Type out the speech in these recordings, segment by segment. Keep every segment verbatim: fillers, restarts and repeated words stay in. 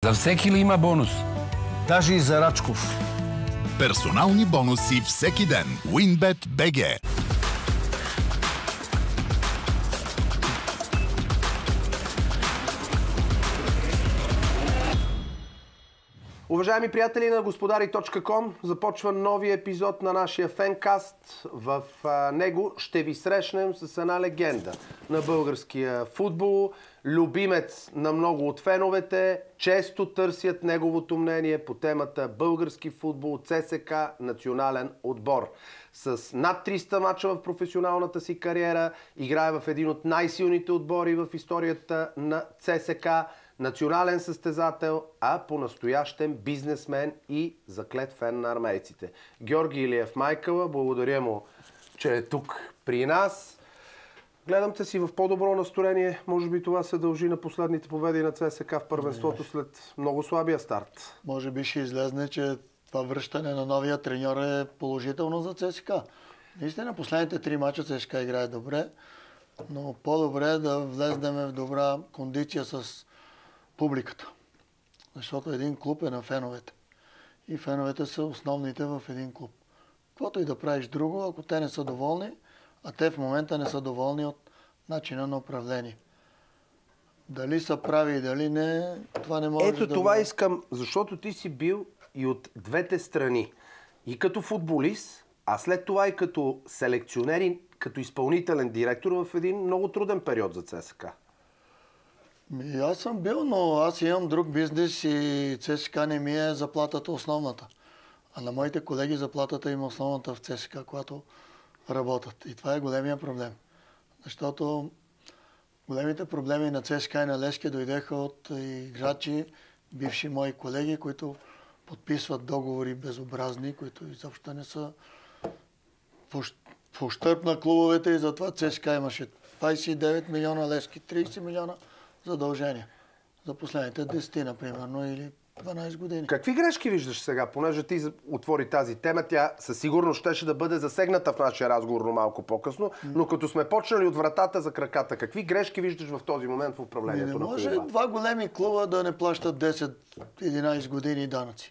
За всеки ли има бонус? Даже и за Рачков. Персонални бонуси всеки ден. Winbet би джи. Уважаеми приятели на господари точка ком, започва нови епизод на нашия фенкаст. В а, него ще ви срещнем с една легенда на българския футбол, любимец на много от феновете, често търсят неговото мнение по темата български футбол, ЦСКА, национален отбор. С над триста мача в професионалната си кариера, играе в един от най-силните отбори в историята на ЦСКА, национален състезател, а по-настоящем бизнесмен и заклет фен на армейците. Георги Илиев Майкъла, благодаря му, че е тук при нас. Гледам те си в по-добро настроение. Може би това се дължи на последните победи на ЦСКА в първенството след много слабия старт. Може би ще излезне, че това връщане на новия треньор е положително за ЦСКА. Наистина, последните три мача ЦСКА играе добре, но по-добре е да влезнем в добра кондиция с публиката. Защото един клуб е на феновете. И феновете са основните в един клуб. Каквото и да правиш друго, ако те не са доволни, а те в момента не са доволни от начина на управление. Дали са прави и дали не, това не може Ето да... Ето това искам, защото ти си бил и от двете страни. И като футболист, а след това и като селекционер и като изпълнителен директор в един много труден период за ЦСКА. Ми, аз съм бил, но аз имам друг бизнес и ЦСКА не ми е заплатата основната. А на моите колеги заплатата има основната в ЦСКА, когато работят. И това е големия проблем. Защото големите проблеми на ЦСКА и на Левски дойдеха от играчи, бивши мои колеги, които подписват договори безобразни, които изобщо не са в ущърб на клубовете и затова ЦСКА имаше двадесет и девет милиона, Левски тридесет милиона задължения. За последните десет, например, или дванадесет години. Какви грешки виждаш сега? Понеже ти отвори тази тема, тя със сигурност щеше да бъде засегната в нашия разговор, но малко по-късно. Но като сме почнали от вратата за краката, какви грешки виждаш в този момент в управлението на клуба? Не може два големи клуба да не плащат десет-единадесет години данъци.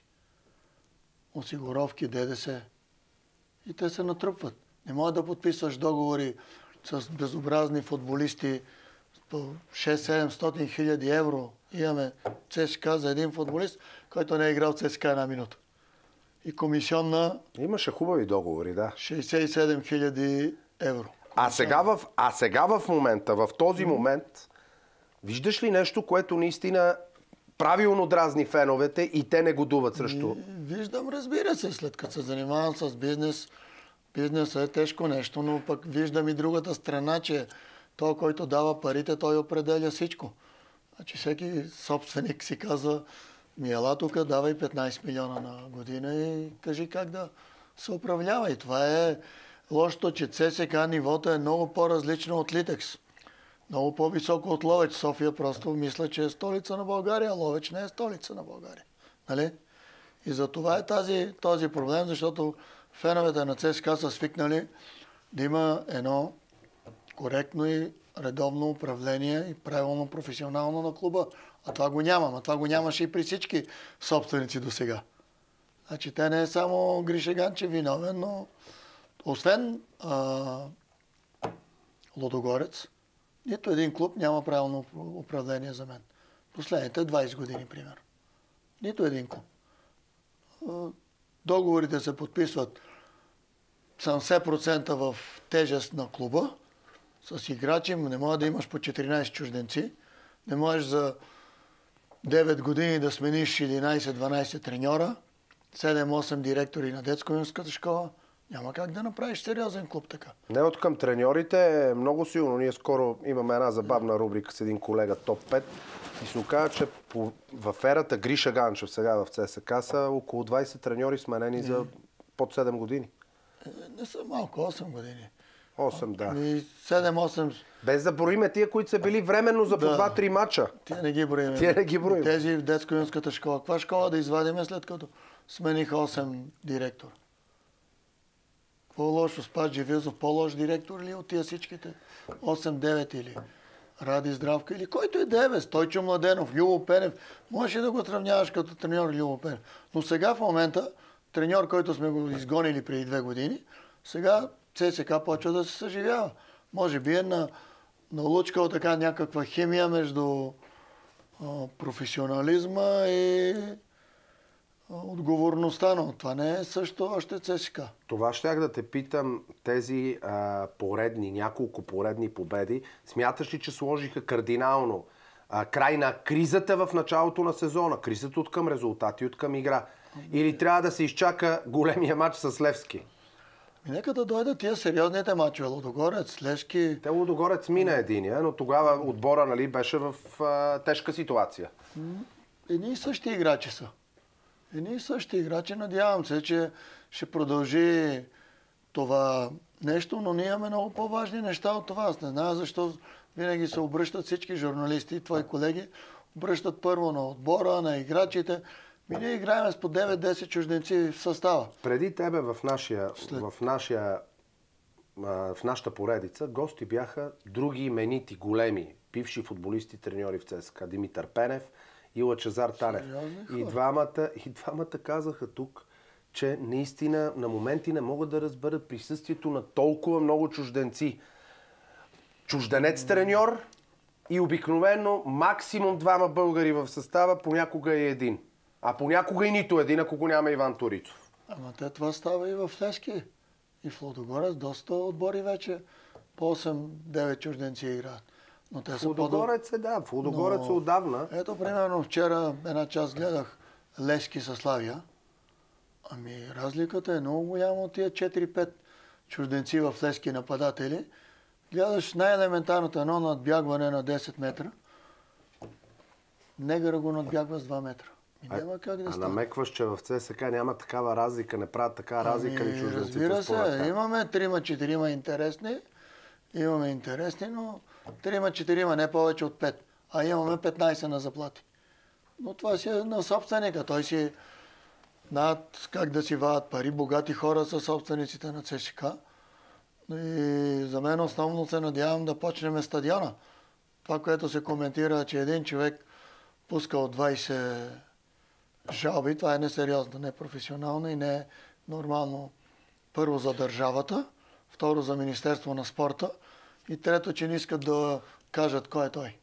Осигуровки, ДДС. И те се натрупват. Не може да подписваш договори с безобразни футболисти по шест-седемстотин хиляди евро. Имаме ЦСКА за един футболист, който не е играл ЦСКА една минута. И комисионна... Имаше хубави договори, да. шейсет и седем хиляди евро. А сега, в, а сега в момента, в този момент, виждаш ли нещо, което наистина правилно дразни феновете и те негодуват срещу? Виждам, разбира се, след като се занимавам с бизнес. Бизнесът е тежко нещо, но пък виждам и другата страна, че той, който дава парите, той определя всичко. Значи всеки собственик си казва, ми ела тук, давай петнадесет милиона на година и кажи как да се управлява. И това е лошото, че ЦСКА нивото е много по-различно от Литекс. Много по-високо от Ловеч. София просто мисля, че е столица на България, а Ловеч не е столица на България. Нали? И за това е тази, този проблем, защото феновете на ЦСКА са свикнали да има едно коректно и редовно управление и правилно професионално на клуба. А това го нямам. А това го нямаше и при всички собственици до сега. Значи те не е само Гриша Ганчев виновен, но освен а, Лудогорец, нито един клуб няма правилно управление за мен. Последните двадесет години, примерно. Нито един клуб. Договорите се подписват седемдесет процента в тежест на клуба, с играчи, не може да имаш по четиринадесет чужденци, не можеш за девет години да смениш единадесет-дванадесет треньора, седем-осем директори на детско-юношеската школа. Няма как да направиш сериозен клуб така. Не от към треньорите е много силно. Ние скоро имаме една забавна рубрика с един колега топ пет и се оказа, че по, в ерата Гриша Ганчев сега в ЦСКА са около двадесет треньори сменени за под седем години. Е, не са малко, осем години. осем, да. седем-осем... Без да броиме тия, които са били временно за по да. два-три мача. Тия не ги броиме. Тия не ги броиме. Тези в детско-юношеската школа. Каква школа да извадиме след като смениха осем директора? Какво лошо? Спас Живилзов по-лош директор ли от тия всичките? осем-девет или? Ради Здравка или който и да е, бе, Стойчо Младенов, Любо Пенев. Можеш да го сравняваш като треньор Любо Пенев. Но сега в момента, треньор, който сме го изгонили преди две години, сега ЦСКА почва да се съживява. Може би е на, налучкал така някаква химия между а, професионализма и а, отговорността, но това не е също още ЦСКА. Това щях да те питам, тези а, поредни, няколко поредни победи, смяташ ли, че сложиха кардинално а, край на кризата в началото на сезона? Кризата от към резултати, от към игра. Или трябва да се изчака големия матч с Левски? И нека да дойдат тия сериозните мачове. Лудогорец, Левски. Те Лудогорец мина единия, но тогава отбора, нали, беше в а, тежка ситуация. Едни и същи играчи са. Едни и същи играчи. Надявам се, че ще продължи това нещо, но ние имаме много по-важни неща от това. Аз не знам защо винаги се обръщат всички журналисти, твои колеги, обръщат първо на отбора, на играчите. Ми ние играем с по девет-десет чужденци в състава. Преди тебе в, нашия, След... в, нашия, в нашата поредица гости бяха други именити, големи, бивши футболисти, треньори в ЦСКА. Димитър Пенев и Лъчезар Танев. И двамата, и двамата казаха тук, че наистина на моменти не могат да разберат присъствието на толкова много чужденци. Чужденец треньор и обикновено максимум двама българи в състава, понякога и един. А понякога и нито един, ако го няма Иван Торицов. Ама те това става и в Левски. И в Лудогорец доста отбори вече по осем-девет чужденци играят. Но те са Лудогорец е, да. В Лудогорец е отдавна. Ето, примерно, вчера една част гледах Левски със Славия. Ами, разликата е много голяма от тия четири-пет чужденци в Левски нападатели. Гледаш най-елементарното едно надбягване на десет метра. Негъра го надбягва с два метра. И няма как да а стане. намекваш, че в ЦСКА няма такава разлика, не правят така разлика ли чужденците? Разбира се, имаме трима-четирима интересни, имаме интересни, но трима-четирима не повече от пет, а имаме петнайсет на заплати. Но това си е на собственика, той си над как да си вадат пари, богати хора са собствениците на ЦСКА. И за мен основно се надявам да почнем стадиона. Това, което се коментира, че един човек пускал двайсет жалби, това е несериозно, непрофесионално и не е нормално. Първо за държавата, второ за Министерство на спорта и трето, че не искат да кажат кой е той.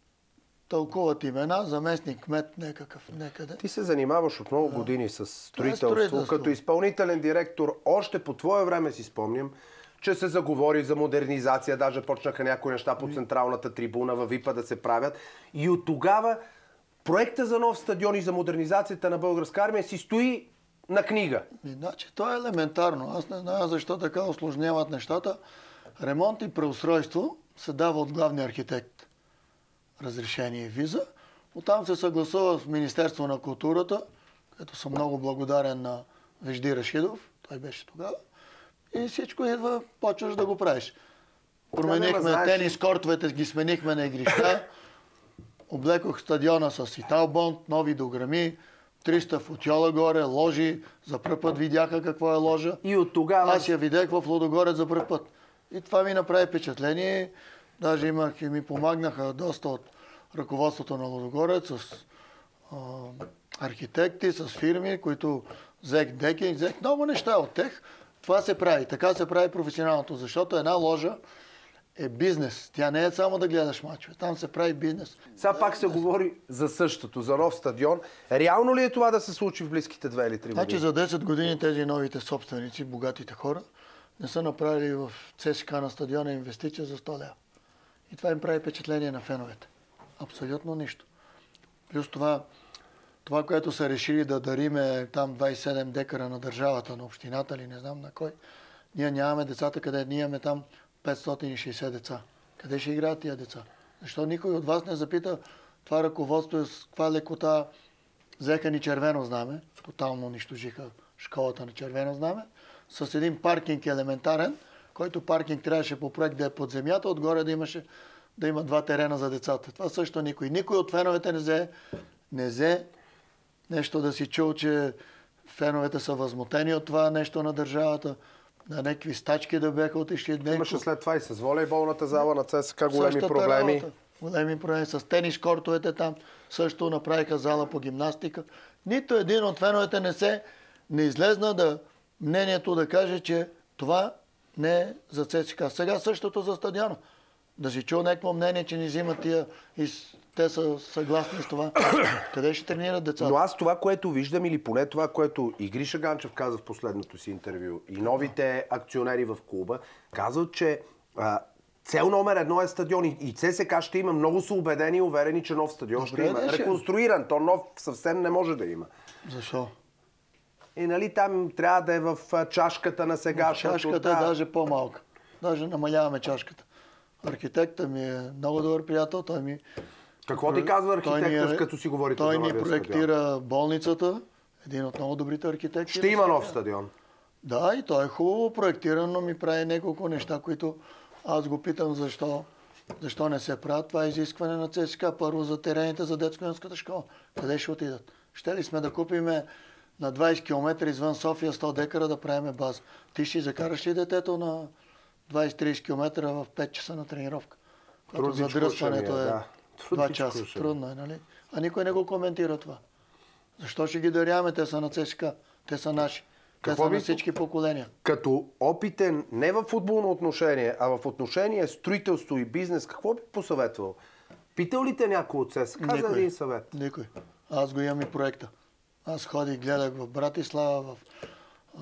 Тълкуват имена, заместник, кмет някакъв някъде. Ти се занимаваш от много години с строителство. строителство. Като изпълнителен директор, още по твое време си спомням, че се заговори за модернизация, даже почнаха някои неща по централната трибуна, във ВИПа да се правят. И от тогава проекта за нов стадион и за модернизацията на Българска армия си стои на книга. Иначе то е елементарно. Аз не знам защо така осложняват нещата. Ремонт и преустройство се дава от главния архитект разрешение и виза. Оттам се съгласува с Министерство на културата, като съм много благодарен на Вежди Рашидов, той беше тогава. И всичко идва, почваш да го правиш. Променихме да, тенис кортовете, ги сменихме на игрища. Облекох стадиона с Италбонд, нови дограми, триста футьола горе, ложи. За пръв път видяха какво е ложа. И от тогава... Аз я видях в Лудогорец за пръв път. И това ми направи впечатление. Даже имах и ми помагнаха доста от ръководството на Лудогорец с а, архитекти, с фирми, които взех деки, взех много неща от тях. Това се прави. Така се прави професионалното, защото една ложа е бизнес. Тя не е само да гледаш мачове. Там се прави бизнес. Сега пак се говори за същото, за нов стадион. Реално ли е това да се случи в близките две или три години? Значи за десет години тези новите собственици, богатите хора, не са направили в ЦСКА на стадиона инвестиция за сто лева. И това им прави впечатление на феновете. Абсолютно нищо. Плюс това, това, което са решили да дариме там двайсет и седем декара на държавата, на общината или не знам на кой, ние нямаме децата, къде ние имаме там петстотин и шейсет деца. Къде ще играят тия деца? Защо никой от вас не запита това ръководство с каква лекота взеха ни червено знаме, тотално унищожиха школата на червено знаме, с един паркинг елементарен, който паркинг трябваше по проект да е под земята, отгоре да имаше да има два терена за децата. Това също никой. Никой от феновете не взе, не взе нещо да си чул, че феновете са възмутени от това нещо на държавата. на някакви стачки да бяха отишли. Имаше след това и с волейболната зала на ЦСКА големи Същата проблеми. Работа. Големи проблеми с тенис кортовете там. Също направиха зала по гимнастика. Нито един от феновете не се не излезна да мнението да каже, че това не е за ЦСКА. Сега същото за стадиона. Да си чул някакво мнение, че не взимат тия и те са съгласни с това. Къде ще тренират децата? Но аз това, което виждам, или поне това, което и Гриша Ганчев каза в последното си интервю, и новите акционери в клуба, казват, че а, цел номер едно е стадион. И ЦСКА ще има. Много са убедени и уверени, че нов стадион Добре, ще има. да, ще... Реконструиран. То нов съвсем не може да има. Защо? И нали там трябва да е в чашката на сегашното. Чашката да. е даже по-малка. Даже намаляваме чашката. Архитектът ми е много добър приятел. Той ми... Какво ти казва архитектът, е... като си говорите той за новия ни проектира стадион? болницата. Един от много добрите архитекти. Ще има нов стадион. Да, и той е хубаво проектиран, но ми прави няколко неща, които аз го питам защо, защо не се правят. Това е изискване на ЦСКА. Първо за терените за детско-юнската школа. Къде ще отидат? Ще ли сме да купиме на двайсет километра извън София сто декара да правиме база? Ти ще закараш ли детето на двайсет-трийсет километра в пет часа на тренировка? Когато задръстването е да. два часа. Трудно е, нали? А никой не го коментира това. Защо ще ги даряваме? Те са на ЦСКА. Те са наши. Те Какво са би... на всички поколения. Като опитен, не в футболно отношение, а в отношение строителство и бизнес, какво би посъветвал? Питал ли те някой от ЦСКА за един съвет? Никой. Аз го имам и проекта. Аз ходих, гледах в Братислава, в а,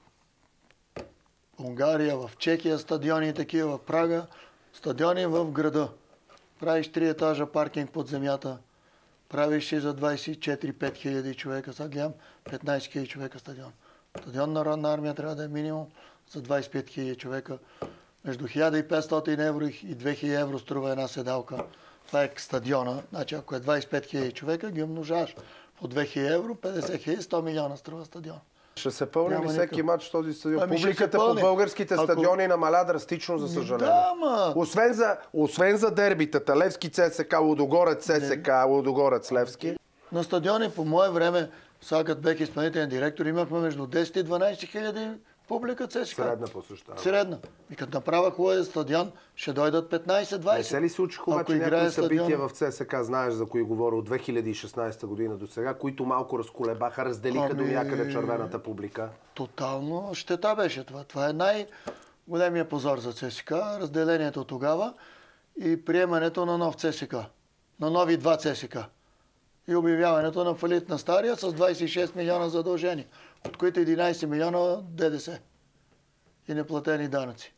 Унгария, в Чехия стадиони и такива, в Прага. Стадиони в града. Правиш три етажа паркинг под земята. Правиш и за двайсет и четири-пет хиляди човека. Сега гледам петнайсет хиляди човека стадион. Стадион Народна армия трябва да е минимум за двайсет и пет хиляди човека. Между хиляда и петстотин евро и две хиляди евро струва една седалка. Това е стадиона. Значи ако е двайсет и пет хиляди човека, ги умножаваш по две хиляди евро, петдесет хиляди, сто милиона струва стадион. Ще се пълни ли всеки матч този стадион? Ами Публиката по българските Ако... стадиони намаля драстично, за съжаление. Да, ма... освен, за, освен за дербитата, Левски ЦСКА, Лудогорец ЦСКА, Лудогорец Левски. На стадиони по мое време, сега като бех изпълнителен директор, имахме между десет и дванайсет хиляди публика ЦСКА. Средна посещава. Средна. И като направя хубавия стадион, ще дойдат петнайсет-двайсет. Не се ли случи обаче някои събития в ЦСКА, знаеш за кои говоря, от две хиляди и шестнайсета година до сега, които малко разколебаха, разделиха ами... до някъде червената публика? Тотално щета беше това. Това е най-големия позор за ЦСКА, разделението тогава и приемането на нов ЦСКА. На нови два ЦСКА. И обявяването на фалит на стария с двайсет и шест милиона задължения, от които единайсет милиона ДДС и неплатени данъци.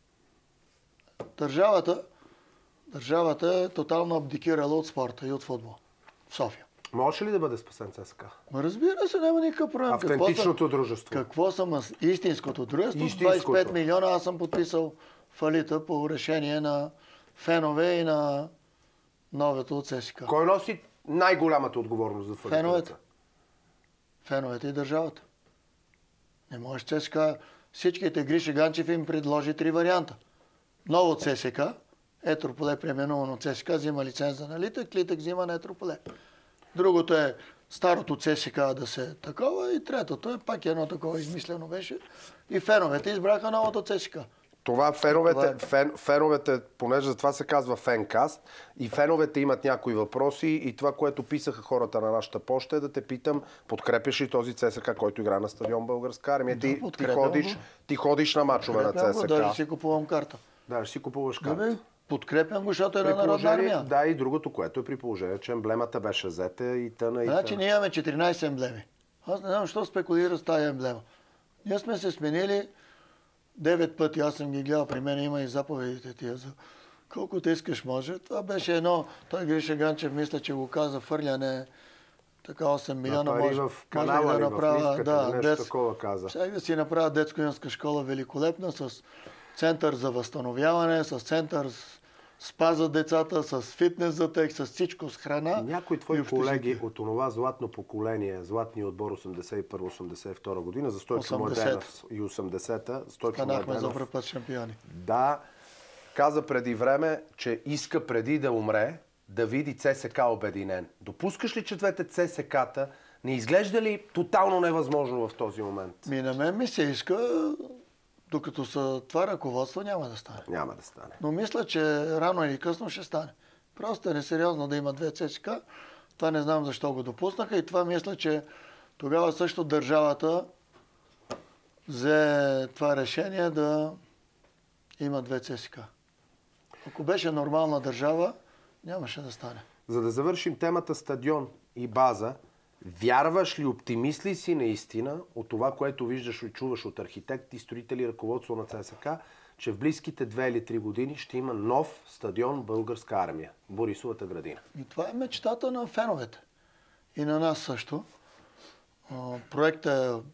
Държавата, държавата е тотално абдикирала от спорта и от футбол в София. Може ли да бъде спасен ЦСКА? Ма разбира се, няма никакъв проблем. Автентичното дружество. Какво съм аз? Истинското дружество? Истинското. двайсет и пет милиона аз съм подписал фалита по решение на фенове и на новето от ЦСКА. Кой носи най-голямата отговорност за фалита? Феновете. Феновете и държавата. Не може ЦСКА. Всичките Гриша Ганчев им предложи три варианта. Ново ЦСКА, Етрополе преименувано ЦСКА, взима лиценза на Литък, Литък взима на Етрополе. Другото е старото ЦСКА да се такова и третото е пак едно такова измислено беше. И феновете избраха новото ЦСКА. Това феновете, Това е... фен, феновете, понеже за това се казва фенкаст, и феновете имат някои въпроси и това, което писаха хората на нашата поща е да те питам, подкрепяш ли този ЦСКА, който игра на стадион Българска армия? Да, ти, ти, ходиш, ти ходиш на мачове на ЦСКА. Даже си купувам карта. Да, си купуваш карта. Да, подкрепям го, защото е на Народна армия. Да, и другото, което е при положение, че емблемата беше взета и тъна и тъна. Значи ние имаме четиринайсет емблеми. Аз не знам, защо спекулира с тази емблема. Ние сме се сменили девет пъти, аз съм ги гледал, при мен има и заповедите тия за колкото искаш може. Това беше едно, той Гриша Ганчев мисля, че го каза, фърляне така осем милиона може, в канала може да направя, в ниската, да, нещо дет, такова каза. Сега да си направя детско-юнска школа великолепна, с център за възстановяване, с център спа за децата, с фитнес за тях, с всичко, с храна. Някои твои колеги от онова златно поколение, златния отбор осемдесет и първа осемдесет и втора година, за Стойчо Младенов и осемдесета, Стойчо Станахме за Младенов. първ път шампиони. Да, каза преди време, че иска преди да умре да види ЦСКА обединен. Допускаш ли, че двете ЦСКА-та не изглежда ли тотално невъзможно в този момент? Ми на мен ми се иска докато са това ръководство, няма да стане. Няма да стане. Но мисля, че рано или късно ще стане. Просто е несериозно да има две ЦСКА. Това не знам защо го допуснаха и това мисля, че тогава също държавата взе това решение да има две ЦСКА. Ако беше нормална държава, нямаше да стане. За да завършим темата стадион и база, вярваш ли, оптимист ли си наистина от това, което виждаш и чуваш от архитекти, строители и ръководство на ЦСКА, че в близките две или три години ще има нов стадион Българска армия, Борисовата градина? И това е мечтата на феновете. И на нас също. Проектът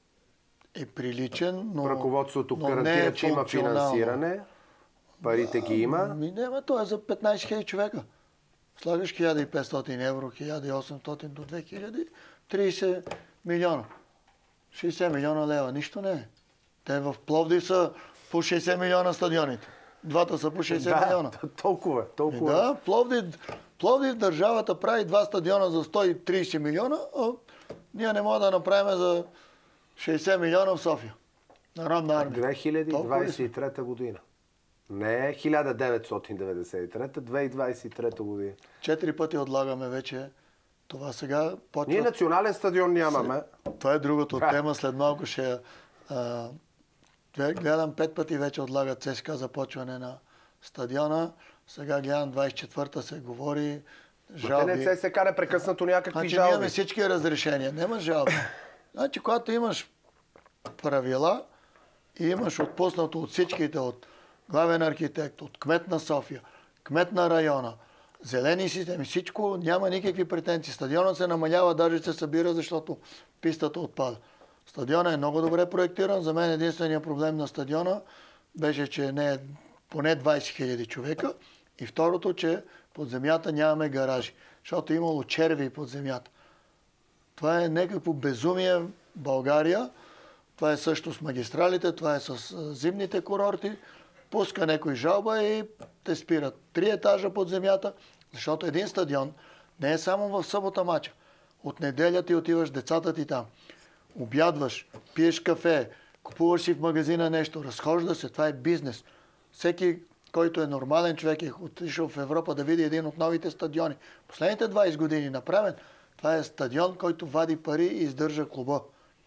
е приличен, но ръководството но гарантира, не е че има финансиране, парите ги има. Ми няма, то е за петнайсет хиляди човека. Слагаш хиляда и петстотин евро, хиляда и осемстотин до две хиляди, трийсет милиона. шейсет милиона лева, нищо не е. Те в Пловдив са по шейсет милиона стадионите. Двата са по шейсет да, милиона. толкова, толкова. И да, Пловдив, Пловдив държавата прави два стадиона за сто и трийсет милиона, а ние не можем да направим за шейсет милиона в София. Народна армия. две хиляди двайсет и трета година. Не хиляда деветстотин деветдесет и трета, две хиляди двайсет и трета година. Четири пъти отлагаме вече. Това сега почва... Ние национален стадион нямаме. Това е другото Да. тема. След малко ще... А, гледам пет пъти вече отлагат ЦСКА започване на стадиона. Сега гледам двайсет и четвърта се говори. Жалби. Те не ЦСКА непрекъснато някакви Значи жалби. ние имаме всички разрешения. Няма жалби. Значи когато имаш правила и имаш отпуснато от всичките, от главен архитект, от кмет на София, кмет на района, зелени системи, всичко, няма никакви претенции. Стадионът се намалява, даже се събира, защото пистата отпада. Стадионът е много добре проектиран. За мен единственият проблем на стадиона беше, че не е поне двайсет хиляди човека. И второто, че под земята нямаме гаражи, защото е имало черви под земята. Това е някакво безумие в България. Това е също с магистралите, това е с зимните курорти. Пуска някой жалба и те спират. Три етажа под земята, защото един стадион не е само в събота мача. От неделя ти отиваш децата ти там. Обядваш, пиеш кафе, купуваш си в магазина нещо, разхожда се. Това е бизнес. Всеки, който е нормален човек, е отишъл в Европа да види един от новите стадиони. Последните двайсет години направен, това е стадион, който вади пари и издържа клуба.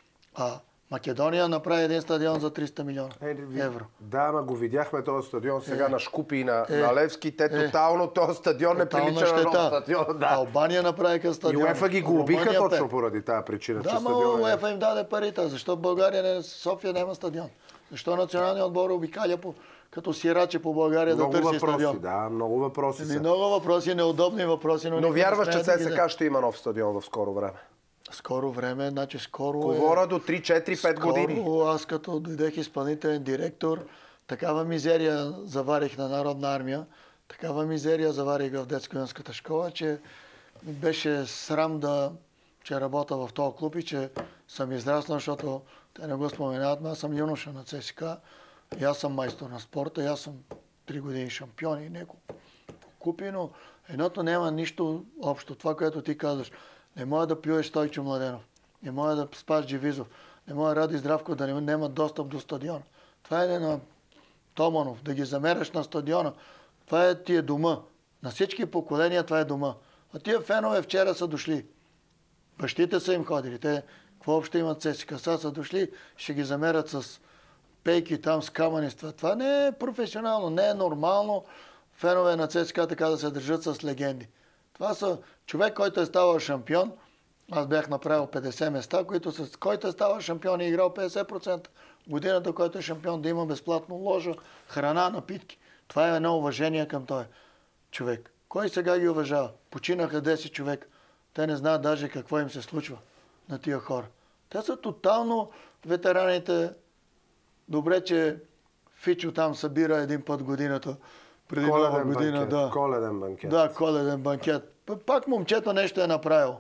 А Македония направи един стадион за триста милиона Е, ви... евро. Да, ама го видяхме този стадион сега Е, на Шкупи и на, е, на Левски. Те е, тотално, този стадион не прилича на нов стадион. Да. Албания направиха И стадион. УЕФА ги глобиха Румъния точно пе. поради тази причина, че Да, но стадион е... УЕФА им даде парите. Защо в България, не, София няма стадион? Защо националният отбор обикаля по, като сираче по България Много да търси въпроси, стадион? да, много въпроси Еми, са. много въпроси, неудобни въпроси. Но, Но никой не вярваш, че смее да ги ЦСКА ще има нов стадион в скоро време? Скоро време, значи скоро Говоря е... до три, четири, пет години. Скоро аз като дойдех изпълнителен директор, такава мизерия заварих на Народна армия, такава мизерия заварих в детско-юнската школа, че ми беше срам да, че работя в този клуб и че съм израснал, защото те не го споменават, но аз съм юноша на ЦСКА и аз съм майстор на спорта, и аз съм три години шампион и неко купи, но едното няма нищо общо. Това, което ти казваш, не може да пиеш Стойчо Младенов, не може да спаш Джевизов, не може Ради Здравко да не, няма достъп до стадиона. Това е на Томанов, да ги замеряш на стадиона. Това е ти е дома. На всички поколения това е дома. А тия фенове вчера са дошли. Бащите са им ходили. Те какво общо имат ЦСКА? Са са дошли, ще ги замерят с пейки там, с камъни. Това не е професионално, не е нормално фенове на ЦСКА така да се държат с легенди. Това са човек, който е ставал шампион. Аз бях направил петдесет места, които с който е ставал шампион и играл петдесет процента. Годината, който е шампион, да има безплатно ложа, храна, напитки. Това е едно уважение към този човек. Кой сега ги уважава? Починаха десет човека. Те не знаят даже какво им се случва на тия хора. Те са тотално ветераните. Добре, че Фичо там събира един път годината. Преди Коледен нова година, банкет, да. коледен банкет. Да, коледен банкет. Пак момчето нещо е направило.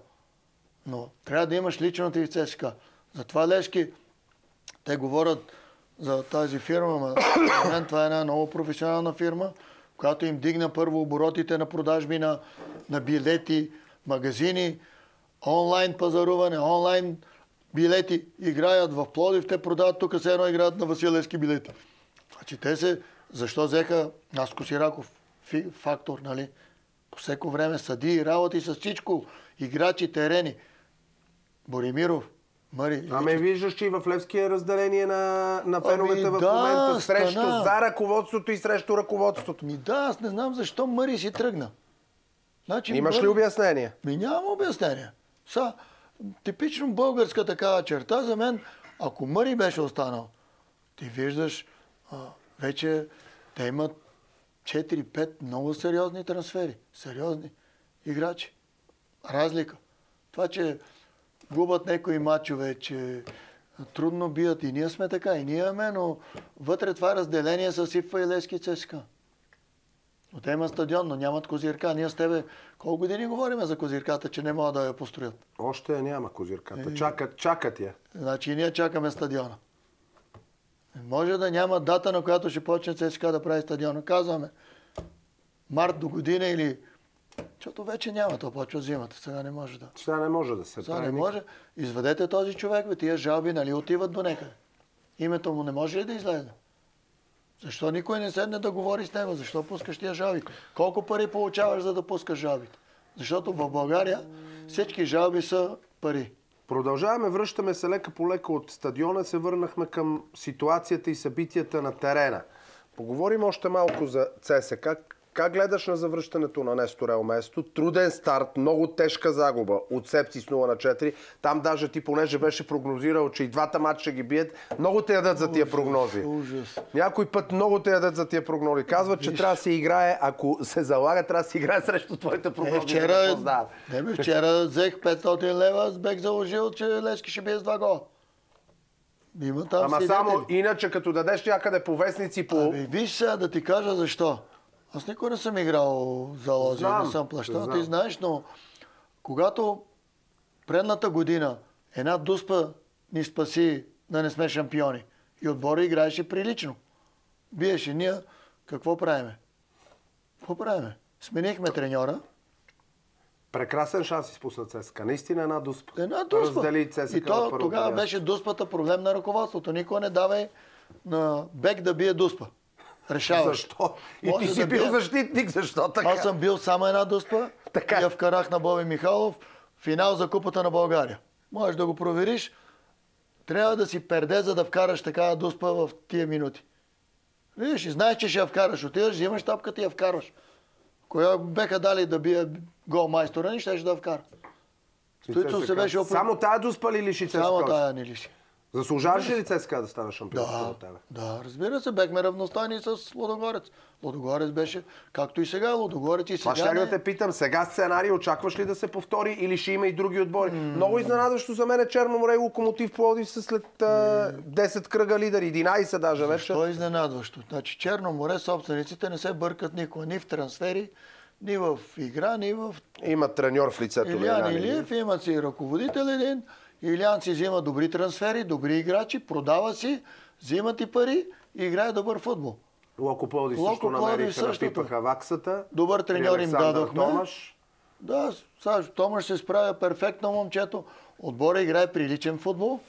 Но трябва да имаш личното и в ЦСКА. Затова Лешки, те говорят за тази фирма, но за мен това е една много професионална фирма, която им дигна първо оборотите на продажби на, на билети, магазини, онлайн пазаруване, онлайн билети играят в Пловдив, те продават тук, все едно играят на Васил Левски билети. Значи те се, защо взеха Наско Сираков фактор, нали? По всеко време съди, работи с всичко, играчи, терени. Боримиров, Мари... Ами виждаш, че и в Левски е разделение на, на феновете ами, в да, момента срещу стана. за ръководството и срещу ръководството. Ми да, аз не знам защо Мари си тръгна. Значи, Имаш Мари... ли обяснение? Ми нямам обяснение. Са, типично българска такава черта за мен, ако Мари беше останал, ти виждаш, а, вече те имат четири-пет много сериозни трансфери. Сериозни играчи. Разлика. Това, че губят някои мачове, че трудно бият и ние сме така, и ние имаме, но вътре това разделение с ИФА и Левски ЦСКА. Но те имат стадион, но нямат козирка. Ние с тебе колко години говорим за козирката, че не могат да я построят? Още я няма козирката. Е... Чакат, чакат я. Значи и ние чакаме стадиона. Може да няма дата, на която ще почне ЦСКА да прави стадиона. Казваме март до година или... Защото вече няма, то почва зимата. Сега не може да... Сега не може да се Сега прави. не може. Изведете този човек, бе, тия жалби, нали, отиват до някъде. Името му не може ли да излезе? Защо никой не седне да говори с него? Защо пускаш тия жалби? Колко пари получаваш, за да пускаш жалбите? Защото в България всички жалби са пари. Продължаваме, връщаме се лека по лека от стадиона, се върнахме към ситуацията и събитията на терена. Поговорим още малко за ЦСКА. Как гледаш на завръщането на Нестор Елместо? Труден старт, много тежка загуба от Сепци нула на четири. Там даже ти, понеже беше прогнозирал, че и двата матча ще ги бият, много те ядат за тия прогнози. Ужас. Някой път много те ядат за тия прогнози. Казват, че трябва да се играе, ако се залага, трябва да се играе срещу твоите прогнози. Е, вчера, не бе, вчера взех петстотин лева, с бех заложил, че Левски ще бие с два гола. Има там Ама свидетели. само иначе, като дадеш някъде по вестници, по... Ами, виж сега да ти кажа защо. Аз никога не съм играл за лози, Знам, не съм плащал, знам. ти знаеш, но когато предната година една дуспа ни спаси да не сме шампиони и отбора играеше прилично. Биеше ние, какво правиме? Какво правиме? Сменихме треньора. Прекрасен шанс изпусна ЦСКА. Наистина една дуспа. Една дуспа. Раздели ЦСКА И на то първото тогава място. беше дуспата проблем на ръководството. Никой не давай на бек да бие дуспа. Решава. Защо? И Може ти си да бил бие- защитник, защо така? Аз съм бил само една дуспа. Така. Я вкарах на Боби Михайлов. Финал за Купата на България. Можеш да го провериш. Трябва да си перде, за да вкараш такава дуспа в тия минути. Виж, и знаеш, че ще я вкараш. Отиваш, взимаш топката и я вкарваш. Коя беха дали да бие гол майстора, ни щеше да я вкара. Стоичов се беше опит. Само тая дуспа ли лиши ЦСКА? Само тая не лиши. Заслужаваш ли ЦСКА да стане шампион Да, според тебе? да, разбира се, бехме равностойни с Лудогорец. Лудогорец беше, както и сега, Лудогорец и Това сега. ще не- да те питам. Сега сценарий очакваш ли да се повтори или ще има и други отбори? Много изненадващо за мен е Черно море и Локомотив Пловдив са след а, десет кръга лидери, единайсет даже вече. Защо е изненадващо? Значи Черно море собствениците не се бъркат никога ни в трансфери, ни в игра, ни в... Има треньор в лицето на Илян Илян Илиев, имат си ръководител един. Илян си взима добри трансфери, добри играчи, продава си, взима ти пари и играе добър футбол. Локо Пловдив Локо също Пловдив намериха, същото. напипаха ваксата. Добър При треньор им Александър дадохме. Томаш. Да, Саш, Томаш се справя перфектно, момчето. Отбора играе приличен футбол,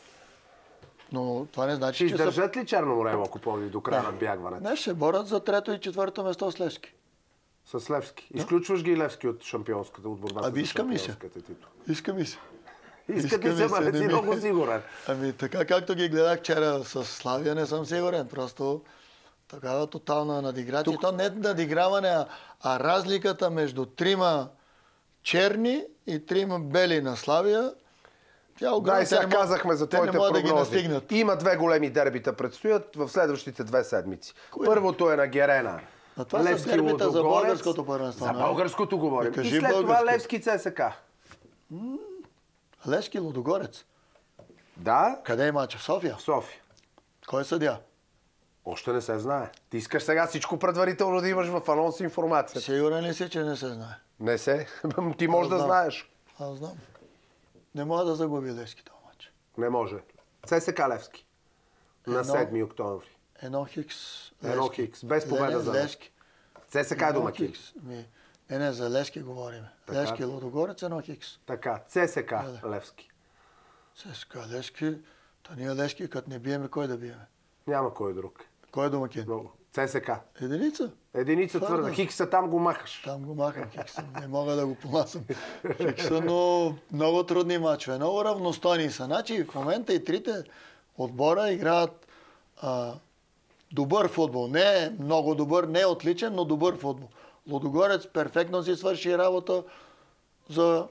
но това не Ще значи, че са... издържат ли Черно море и Локо Пловдив до края на бягването? Не, ще се борят за трето и четвърто место с Левски. С Левски. Изключваш ги Левски от шампионската, от борбата Аби за иска ми се. шампионската титла. Иска ми се. Иска ти Иска се, ми ма се, не не си ми- много сигурен. Ами така както ги гледах вчера с Славия, не съм сигурен. Просто такава тотална надиграция. Тук- То не е надиграване, а, а разликата между трима черни и трима бели на Славия. Тя е Да, огромна. и сега Те не могат- казахме за те твоите не могат да ги прогнози. настигнат. Има две големи дербита предстоят в следващите две седмици. Кои? Първото е на Герена. А това са Левски дербита за Лудогорец. българското първенство, За нали? българското говорим. Е, кажи И след това българско. Левски ЦСКА. Левски Лудогорец. Да, Къде е мача? В София? в София. Кой е съдия? Още не се знае. Ти искаш сега всичко предварително да имаш в анонс информация. Сигурен ли си, че не се знае? Не се. Ти можеш да знам. знаеш. Аз знам. Не мога да загуби Левски този мач. Не може. ЦСКА Левски. На Едно. седми октомври. Едно хикс. Едно Левски. хикс. Без победа Не, за Левски. ЦСКА е Едно домакин. хикс. Ми, Не, не, за Левски говорим. Така. Левски Лудогорец, едно хикс. Така, ЦСКА Да, да. Левски. ЦСКА Левски, то ние Левски, като не биеме, кой да биеме? Няма кой друг. Кой е домакин? Много. ЦСКА. Единица. Единица Твърда. твърда. Хикса там го махаш. Там го махам Хикса. Не мога да го понасям. Хикса, но много трудни мачове. Много равностойни са. Значи в момента и трите отбора играят а, добър футбол. Не много добър, не отличен, но добър футбол. Лудогорец перфектно си свърши работа за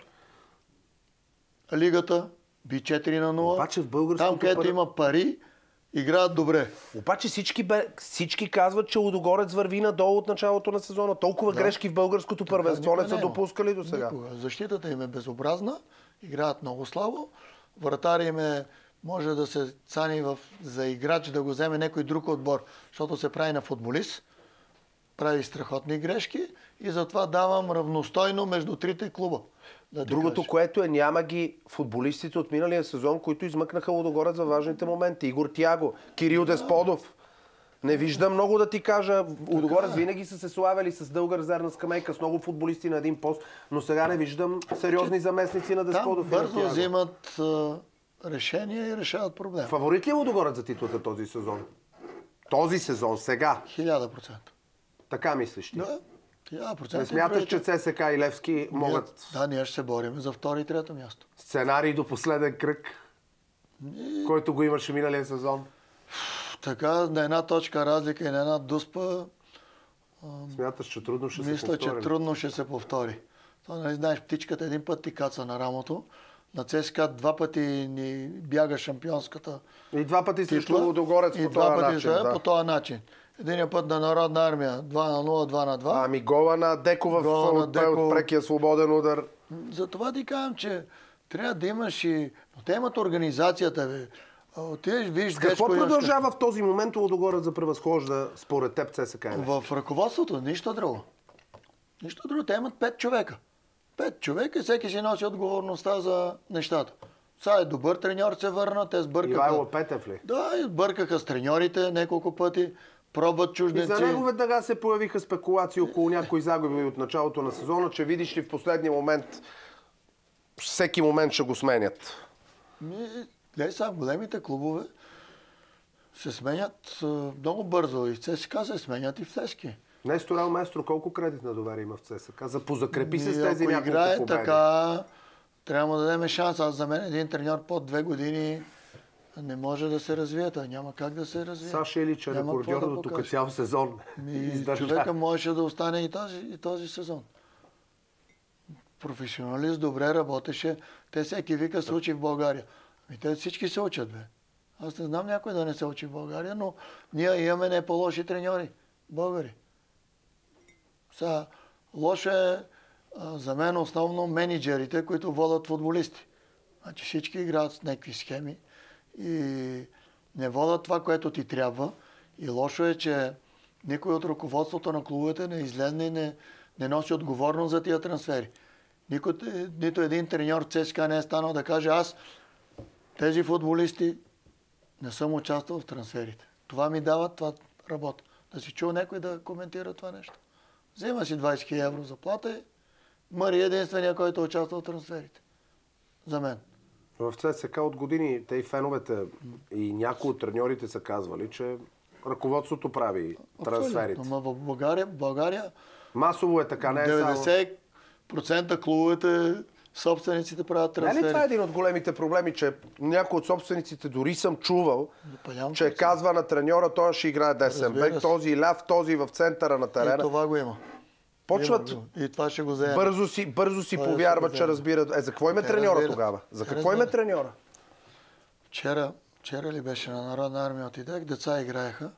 лигата. Би четири на нула. Обаче в българското Там, където пър- има пари, играят добре. Обаче всички, бе, всички казват, че Лудогорец върви надолу от началото на сезона. Толкова Да. грешки в българското първенство никога не са не е. допускали до сега. Никога. Защитата им е безобразна, играят много слабо. Вратаря им е, може да се цани в, за играч да го вземе някой друг отбор, защото се прави на футболист. Прави страхотни грешки и затова давам равностойно между трите клуба. Да ти Другото, кажа. което е, няма ги футболистите от миналия сезон, които измъкнаха Лудогорец във важните моменти. Игор Тяго, Кирил Десподов. Не виждам много да ти кажа. Лудогорец винаги са се славили с дълга резервна скамейка, с много футболисти на един пост, но сега не виждам сериозни заместници на Там Десподов. и на бързо Тяго. взимат а, решения и решават проблема. Фаворит ли е Лудогорец за титлата този сезон? Този сезон, сега. Хиляда процента. Така мислиш ти? Да, хиляда процента. Не смяташ, че ЦСКА и Левски могат Да, ние ще се борим за втори и трето място. сценарий до последен кръг, който го имаше миналия сезон? Така, на една точка разлика и на една дуспа, Смяташ, че трудно ще мисля, се че повтори? трудно ще се повтори. То, нали, знаеш, птичката един път ти каца на рамото, на ЦСКА два пъти ни бяга шампионската И два пъти срещу титла. Лудогорец и по два този пъти начин. след Да. по този начин. Единия път на Народна армия два на нула, два на два. Ами гола на Декова Гола на от, Деков... Деков. от прекия свободен удар. Затова ти казвам, че трябва да имаш и... Но те имат организацията, бе. А, Отидеш, виж С какво Дечко Яншка. продължава в този момент Лудогорец да превъзхожда според теб ЦСКА? В ръководството нищо друго. Нищо друго. Те имат пет човека. Пет човека и всеки си носи отговорността за нещата. Сега е добър треньор, се върна, те сбъркаха. Ивайло Петев ли? Да, и сбъркаха с треньорите няколко пъти, пробват И чужденци. за него веднага се появиха спекулации около някои загуби от началото на сезона, че видиш ли в последния момент, всеки момент ще го сменят. Ми, гледай сега, големите клубове се сменят а, много бързо. И в ЦСКА се сменят и в Левски. Нестор Елместро колко кредит на доверие има в ЦСКА? За позакрепи се И с тези ако няколко играе победи. така, трябва да дадем шанс. Аз за мен един треньор под две години не може да се развие. Той няма как да се развие. Саша Илич е Няма рекордьор какво да до тук покаже. цял сезон. Ми, Издържа. човека можеше да остане и този, и този сезон. Професионалист, добре работеше. Те всеки вика се учи в България. Ами те всички се учат, бе. Аз не знам някой да не се учи в България, но ние имаме не по-лоши треньори. Българи. Сега, лошо е а, за мен основно менеджерите, които водят футболисти. Значи всички играят с някакви схеми и не водят това, което ти трябва. И лошо е, че никой от ръководството на клубовете не излезне и не, не носи отговорност за тия трансфери. Никой, нито един треньор в ЦСКА не е станал да каже: аз тези футболисти не съм участвал в трансферите. Това ми дава, това работа. Да си чул някой да коментира това нещо. Взема си двайсет хиляди евро заплата и Мари е единствения, който участва в трансферите. За мен. В ЦСКА от години те и феновете и някои от треньорите са казвали, че ръководството прави трансферите. Ама в България, в България Масово е така, не е само... деветдесет процента клубовете, собствениците правят Не е ли трансфери. това е един от големите проблеми, че някой от собствениците дори съм чувал, Палям, че казва на треньора, той ще играе десен Разбира бек, се. този ляв, този в центъра на И терена. това го има. Почват Има го. И това ще го вземе. бързо си, бързо си Това ще повярват, го че вземе. разбират. Е, за какво им е Те треньора разбират. тогава? За Те какво им е разбират. треньора? Вчера, вчера ли беше на Народна армия отидех, деца играеха.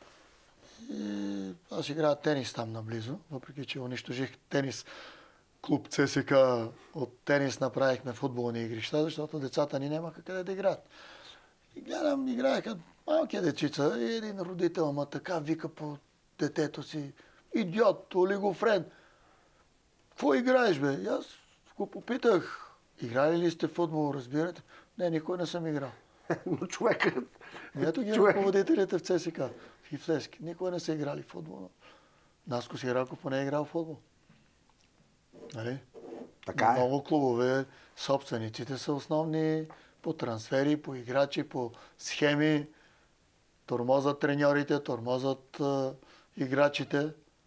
И аз играя тенис там наблизо, въпреки че унищожих тенис. Клуб ЦСКА от тенис направихме футболни игрища, защото децата ни нямаха къде да играят. И гледам, играеха малкия дечица и един родител, ама така вика по детето си: идиот, олигофрен. Какво играеш, бе? И аз го попитах: играли ли сте футбол, разбирате? Не, никой не съм играл. Но човекът... Ето ги човек... ръководителите в ЦСКА и в Левски. Никога не са играли в футбол. Наско Сираков поне е играл в футбол. Нали? Така е. Много клубове, собствениците са основни по трансфери, по играчи, по схеми, тормозат треньорите, тормозат а, играчите.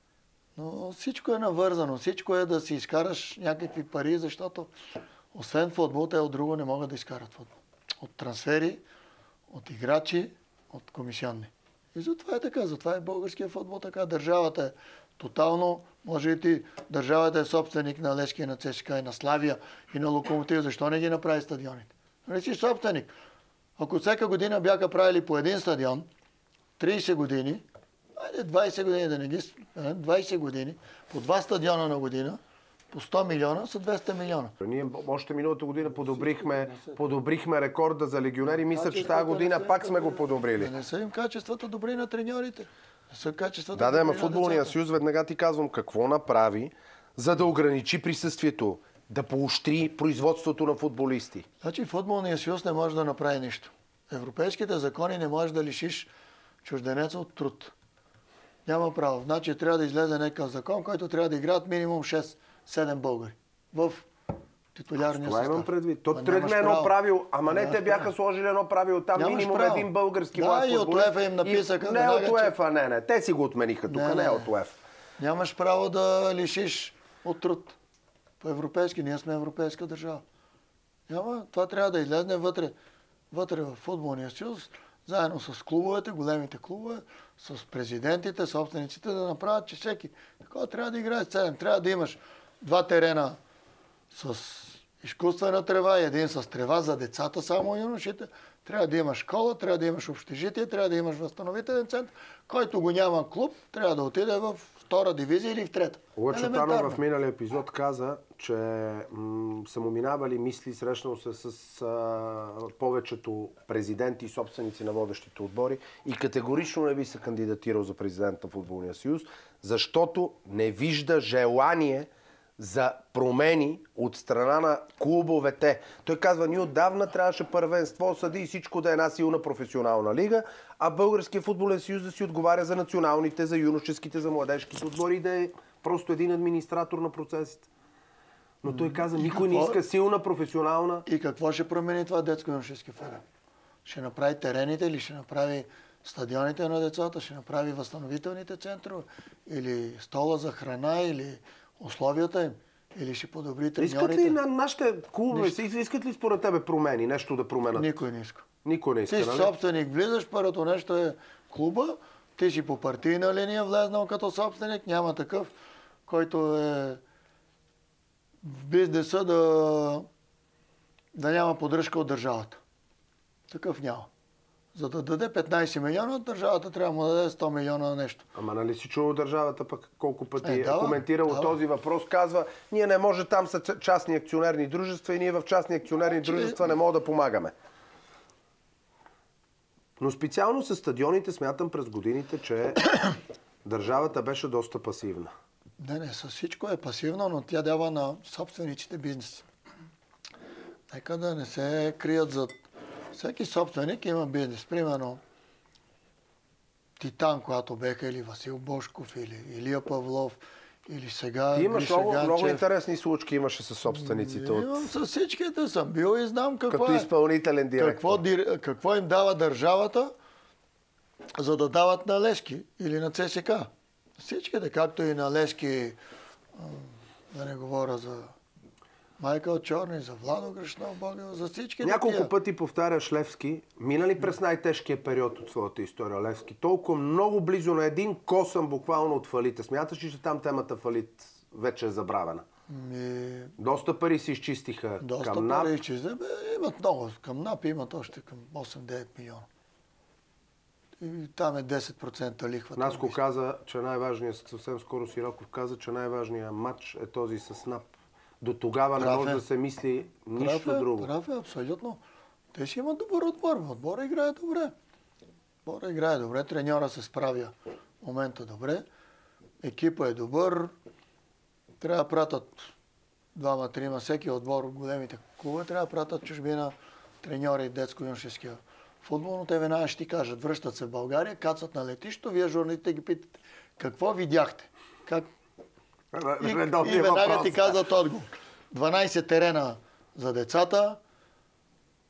Но всичко е навързано. Всичко е да си изкараш някакви пари, защото освен футбол, те от друго не могат да изкарат футбол. От трансфери, от играчи, от комисионни. И затова е така. Затова е българския футбол така. Държавата е тотално, може и ти, държавата е собственик на Левски, на ЦСКА и на Славия и на Локомотив. Защо не ги направи стадионите? Не си собственик. Ако всяка година бяха правили по един стадион, трийсет години, айде двайсет години да не ги... двайсет години, по два стадиона на година, по сто милиона са двеста милиона. Ние още миналата година подобрихме, подобрихме рекорда за легионери. Мисля, че тази година пак сме го подобрили. Не са им качествата добри на треньорите. Не са качествата Да, да, добри ма на футболния децата. съюз, веднага ти казвам какво направи, за да ограничи присъствието, да поощри производството на футболисти. Значи футболния съюз не може да направи нищо. Европейските закони не можеш да лишиш чужденеца от труд. Няма право. Значи трябва да излезе някакъв закон, който трябва да играят минимум шест-седем българи в титулярния Това състав. имам предвид. То Ма тръгна нямаш едно право. правило, ама не Нямаш те бяха право. сложили едно правило там, Нямаш минимум право. един български Да, млад и от футболист. УЕФА им написаха И- Не веднага, от че- УЕФА, не, не. Те си го отмениха тук, Не, не, не, от УЕФА. Нямаш право да лишиш от труд. По европейски, ние сме европейска държава. Няма, това трябва да излезне вътре, вътре в футболния съюз, заедно с клубовете, големите клубове, с президентите, собствениците, да направят, че всеки такова трябва да играе седем. Трябва да имаш два терена с изкуствена трева и един с трева за децата, само юношите. Трябва да имаш школа, трябва да имаш общежитие, трябва да имаш възстановителен център. Който го няма клуб, трябва да отиде в втора дивизия или в трета. Лъчо Танов Елементарно. в миналия епизод каза, че м- са му минавали мисли, срещнал се с а, повечето президенти и собственици на водещите отбори и категорично не би се кандидатирал за президент на Футболния съюз, защото не вижда желание за промени от страна на клубовете. Той казва, ние отдавна трябваше първенство, съди и всичко да е една силна професионална лига, а Българския футболен съюз да си отговаря за националните, за юношеските, за младежките отбори и да е просто един администратор на процесите. Но той каза, никой не какво? иска силна професионална. И какво ще промени това детско-юношески футбол? Ще направи терените или ще направи стадионите на децата, ще направи възстановителните центрове или стола за храна или условията им, или ще подобри Искат треньорите. ли на нашите клубове, искат ли според тебе промени, нещо да променят? Никой не иска. Никой не иска, Ти си нали? собственик, влизаш, първото нещо е клуба, ти си по партийна линия влезнал като собственик, няма такъв, който е в бизнеса да, да няма поддръжка от държавата. Такъв няма. За да даде петнайсет милиона, държавата трябва да му даде сто милиона на нещо. Ама нали си чувал държавата пък колко пъти Е, е, дава, коментирало дава. този въпрос, казва, ние не може, там са ч- частни акционерни дружества и ние в частни акционерни Че- дружества не мога да помагаме. Но специално с стадионите смятам през годините, че държавата беше доста пасивна. Не, не, със всичко е пасивно, но тя дава на собствениците бизнес. Нека да не се крият зад... Всеки собственик има бизнес. Примерно Титан, когато беха, или Васил Бошков, или Илия Павлов, или сега Ти имаш Гриша много, много Ганчев. интересни случки, имаше с собствениците от... Имам с всичките съм бил и знам какво Като е. изпълнителен директор. Какво, дир- какво им дава държавата, за да дават на Левски или на ЦСКА. Всичките, както и на Левски, а, да не говоря за Майкъл Чорни, за Владо Грешнов, Богил, за всички Няколко такива. пъти повтаряш Левски. Мина ли през най-тежкия период от своята история Левски? Толкова много близо на един косъм буквално от фалите. Смяташ ли, че там темата фалит вече е забравена? Ми, Доста пари се изчистиха доста към НАП. пари изчезне. Бе, имат много. Към НАП имат още към осем-девет милиона. И там е десет процента лихвата. Наско каза, че най-важният, съвсем скоро Сироков каза, че най-важният матч е този с НАП. До тогава не Прав може е. да се мисли нищо Прав е, друго. Прав е, абсолютно. Те си имат добър отбор. Отбора играе добре. Отбора играе добре. Треньора се справя в момента добре. Екипа е добър. Трябва да пратят двама, трима, всеки отбор от големите клубове, трябва да пратят чужбина треньори детско-юношеския футбол, но те веднага ще ти кажат, връщат се в България, кацат на летището, вие журналистите ги питате, какво видяхте? Как... И, и Редовният веднага въпрос. ти казват отговор. дванайсет терена за децата,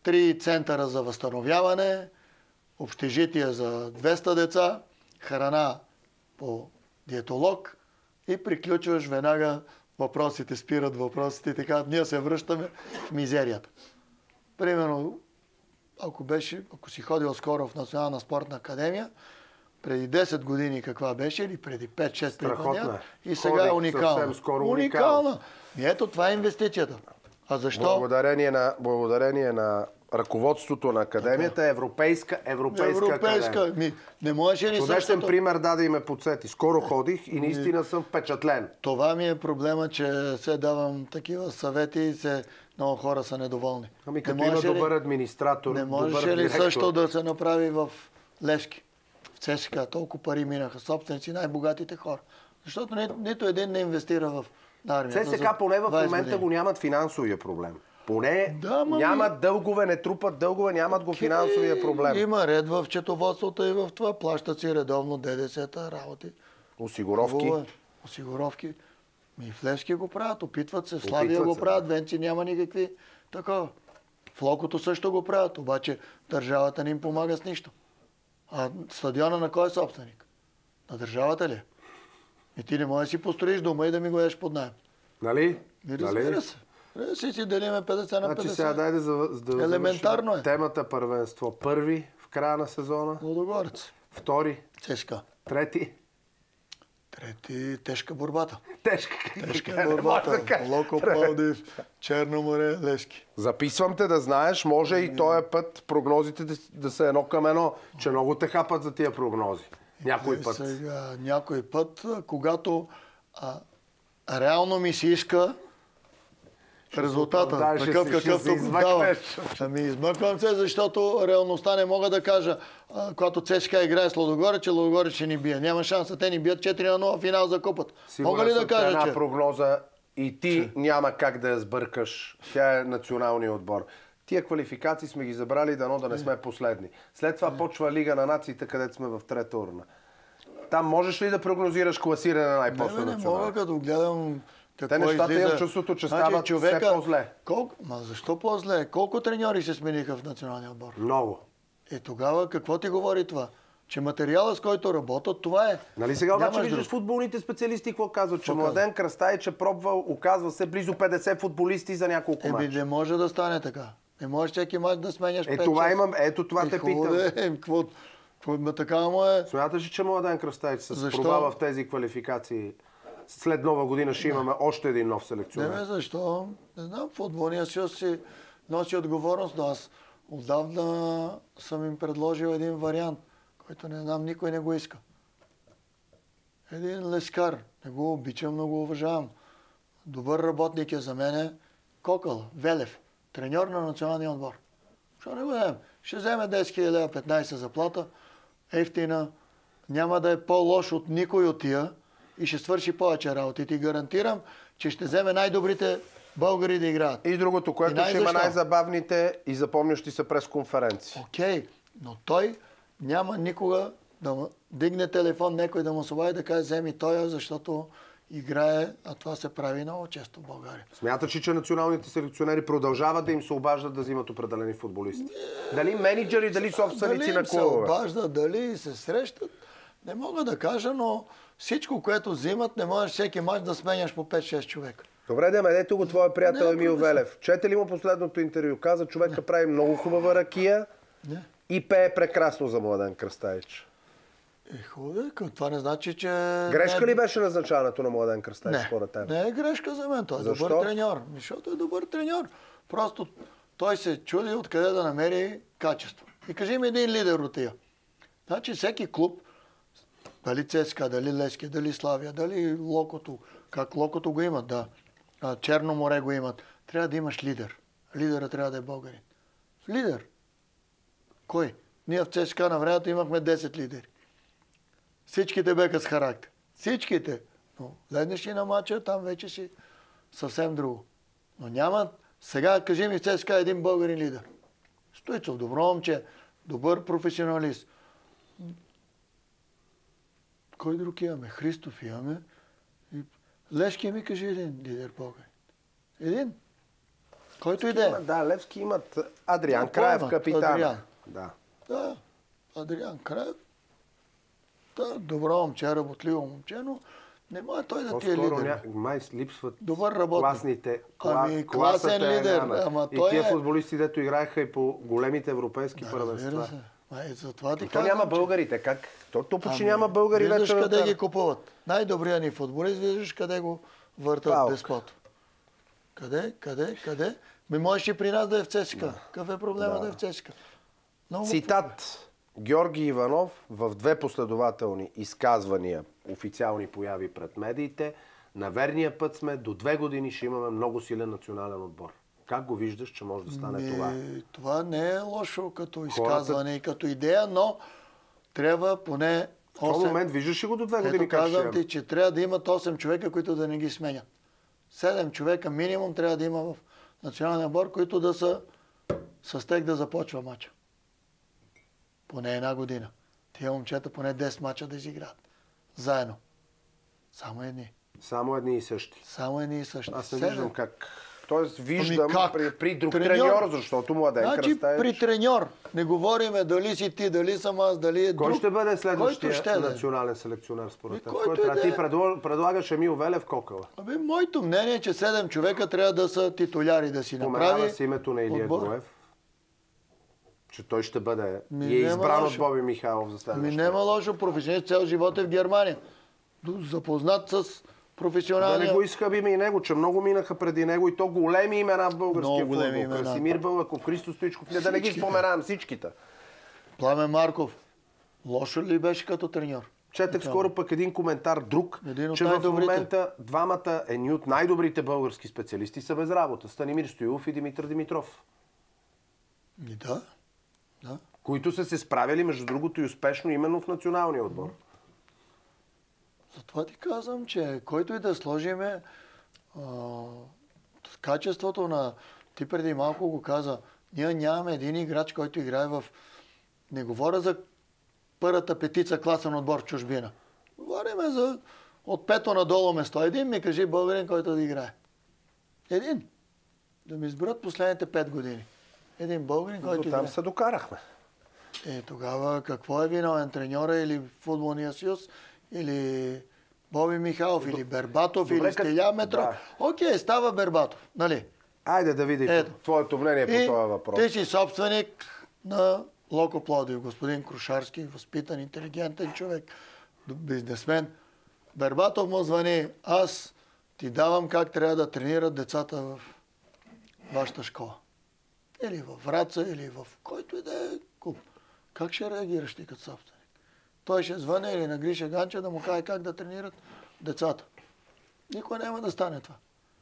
три центъра за възстановяване, общежитие за двеста деца, храна по диетолог и приключваш веднага, въпросите спират, въпросите и така. Ние се връщаме в мизерията. Примерно, ако, беше, ако си ходил скоро в Национална спортна академия, преди десет години каква беше, или преди пет-шест години, и сега е уникална. Скоро уникална. И ето това е инвестицията. А защо? Благодарение на, благодарение на ръководството на академията, европейска, европейска, европейска академия. Ми, не можеше ли Чудесен същото... пример даде и ме подсети. Скоро ходих и наистина съм впечатлен. Това ми е проблема, че се давам такива съвети и се... много хора са недоволни. Ами като има добър ли... администратор, Не може добър ли директор... също да се направи в Левски? В ЦСКА толкова пари минаха, собственици, най-богатите хора. Защото ни, нито един не инвестира в армията. ЦСКА поне в момента години. го нямат финансовия проблем. Поне да, ма, нямат дългове, не трупат дългове, нямат го Окей, финансовия проблем. Има ред в четоводството и в това. Плащат си редовно ДДС-та, работи. Осигуровки. Хубаво е. Осигуровки. Ми в Левски го правят, опитват се, в Славия го се, правят, Венци няма никакви такова. В Локото също го правят, обаче държавата не им помага с нищо. А стадиона на кой е собственик? На държавата ли е? И ти не можеш да си построиш дома и да ми го еш под наем. Нали? И разбира нали? се. Да си си делиме петдесет на петдесет. Значи сега дай да, за, да Елементарно е. Темата първенство. Първи в края на сезона, Лудогорец. втори, ЦСКА. трети. Трети, тежка борбата. Тежка, Тежка не може борбата. да кажа. Локо, Пловдив, Черно море, Левски. Записвам те да знаеш, може и този път прогнозите да, да са едно към едно, че много те хапат за тия прогнози. Някой Е, път. Сега, някой път, когато а, реално ми се иска резултата, оправдаеш, такъв ще си- какъвто ще се го дава. измъкнеш. Ами измъквам се, защото реалността не мога да кажа, а, когато ЦСКА играе с Лудогорец, че Лудогорец ще ни бие. Няма шанса, те ни бият четири на нула финал за купата. Сигурен Мога ли съм, да кажа, една че... прогноза и ти няма как да я сбъркаш. Тя е националния отбор. Тия квалификации сме ги забрали, дано да не сме последни. След това почва Лига на нациите, където сме в трета урна. Там можеш ли да прогнозираш класиране на най-после Не, не национал? мога, като гледам какво Те нещата излиза. имам чувството, че Значи, стават човека, все по-зле. Колко... Ма защо по-зле? Колко треньори се смениха в националния отбор? Много. Е тогава какво ти говори това? Че материала, с който работят, това е. Нали сега обаче Нямаш виждаш друг. футболните специалисти какво казват? Че Какво Младен Кръстаич е пробвал, оказва се близо петдесет футболисти за няколко Еби, мача. не може да стане така. Не можеш всеки мач да сменяш Е, пет това шест. имам, ето това Е, те хубаво питам. да е, какво, какво, ма така му е. Смяташ ли, че Младен Кръстаич с Защо? провала в тези квалификации след нова година ще имаме още един нов Не селекционер? бе, защо? Не знам, футболния съюз си носи отговорност, но аз отдавна съм им предложил един вариант, който не знам, никой не го иска. Един лескар. Не го обичам, но го уважавам. Добър работник е за мене. Кокъл, Велев, треньор на националния отбор. Защо не го дадем? Ще вземе десет хиляди лева, петнайсет заплата, ефтина, няма да е по-лош от никой от тия и ще свърши повече работи. Ти гарантирам, че ще вземе най-добрите българи да играят. И другото, което И ще има най-защо? най-забавните и запомнящи се през конференции. Окей, но той няма никога да му дигне телефон, някой да му се обади да каже, вземи той, защото играе, а това се прави много често в България. Смяташ ли, че националните селекционери продължават да им се обаждат да взимат определени футболисти? Дали менеджери, дали собственици Дали на им се клубове? обаждат, дали се срещат, не мога да кажа, но всичко, което взимат, не можеш всеки мач да сменяш по пет-шест човека. Добре, да, ето го твоя приятел Не, Емил проблем. Велев. Чете ли му последното интервю? Каза, човека прави много хубава ракия Не. и пее прекрасно за Младен Кръстаич. Е, хубаво, това не значи, че... Грешка не... ли беше назначаването на Младен Кръстаич Не, според теб? не е грешка за мен. Той е Защо? добър треньор. Защото е добър треньор. Просто той се чуди откъде да намери качество. И кажи ми един лидер от тия. Значи всеки клуб, дали ЦСКА, дали Левски, дали Славия, дали Локото, как Локото го имат, да. А, Черно море го имат. Трябва да имаш лидер. Лидера трябва да е българин. Лидер. Кой? Ние в ЦСКА на времето имахме десет лидери. Всичките беха с характер. Всичките. Но гледнеш ли на матча, там вече си съвсем друго. Но няма... Сега кажи ми в ЦСКА един българин лидер. Стоицов, добро момче, добър професионалист. Кой друг имаме? Христов имаме. И... Левски ми кажи един лидер българин. Един. Който и да е. Да, Левски имат Адриан Да, Краев, поемат, капитан. Адриан. Да. Да, Адриан Краев. Да, добро момче, работливо момче, но не може той да ти е По-скоро лидер. ня... май липсват Добър работник. класните. Кла... Ами, класата класен е лидер, няма. ама И той тия е- футболисти, дето играеха и по големите европейски Да, първенства. разбира се. Май, затова ти То казвам, няма че- българите. Как? То, то почти Ами, няма българи виждаш вече. къде да- ги купуват. Най-добрият ни футболист, виждаш къде го въртат Палк. деспото. Къде, къде, къде? Ми можеш и при нас да е в ЦСКА. Какъв е проблема Да. да е в ЦСКА? Много Цитат. Георги Иванов в две последователни изказвания, официални появи пред медиите. На верния път сме, до две години ще имаме много силен национален отбор. Как го виждаш, че може да стане Ми, това? Това не е лошо като изказване и като идея, но трябва поне В този осем... момент виждаш ли го до две години Ето как ще казвам имаме? ти, че трябва да имат осем човека, които да не ги сменят. седем човека минимум трябва да има в националния отбор, които да са с тех да започва мача. Поне една година. Тия момчета поне десет мача да изиграят. Заедно. Само едни. Само едни и същи. Само едни и същи. Аз не Седем. виждам как. Тоест виждам Ами как? при, при друг Треньор. треньор, защото Младен Значи Кръстаевич... при треньор. Не говориме дали си ти, дали съм аз, дали е Кой друг. ще бъде следващия Който ще да е. национален селекционер според И теб? който Кой и трябва? да Ти е. предло- предлагаш Емил Велев Кокала. Абе, моето мнение е, че седем човека трябва да са титуляри, да си Споменава направи се името на Илия отбор. Груев. Че той ще бъде Ми, и е няма избран от лошо. Боби Михайлов за Ми следващия. няма лошо, професионалист цял живот е в Германия. Ду- Запознат с Да професионалния... не го изхъбиме и него, че много минаха преди него и то големи имена в българския Много големи футбол. имена. Красимир Бълъков, Христо Стоичков, не да не ги Всичките. споменавам всичките. Пламен Марков. Лошо ли беше като треньор? Четах скоро пък един коментар друг, Един от че в най-добрите. момента двамата едни от най-добрите български специалисти са без работа. Станимир Стоилов и Димитър Димитров. И да. Да. Които са се справили, между другото, и успешно именно в националния отбор. Затова ти казвам, че който и да сложиме а, качеството на... Ти преди малко го каза, ние нямаме един играч, който играе в... Не говоря за първата петица класен отбор в чужбина. Говориме за от пето надолу место. Един ми кажи българин, който да играе. Един. Да ми изберат последните пет години. Един българин, който До играе. там се докарахме. Е, тогава какво е виновен? Треньора или футболния съюз? Или Боби Михайлов? Или Бербатов? Добре, или като- Стиля Метров? да. Окей, става Бербатов. Нали? Айде да видим Ето. твоето мнение по И този въпрос. ти си собственик на Локо Пловдив. Господин Крушарски, възпитан, интелигентен човек, бизнесмен. Бербатов му звъни. Аз ти давам как трябва да тренират децата в вашата школа. Или в Враца, или в който и да е клуб. Как ще реагираш ти като собственик? Той ще звъне или на Гриша Ганча да му каже как да тренират децата. Никой няма да стане това.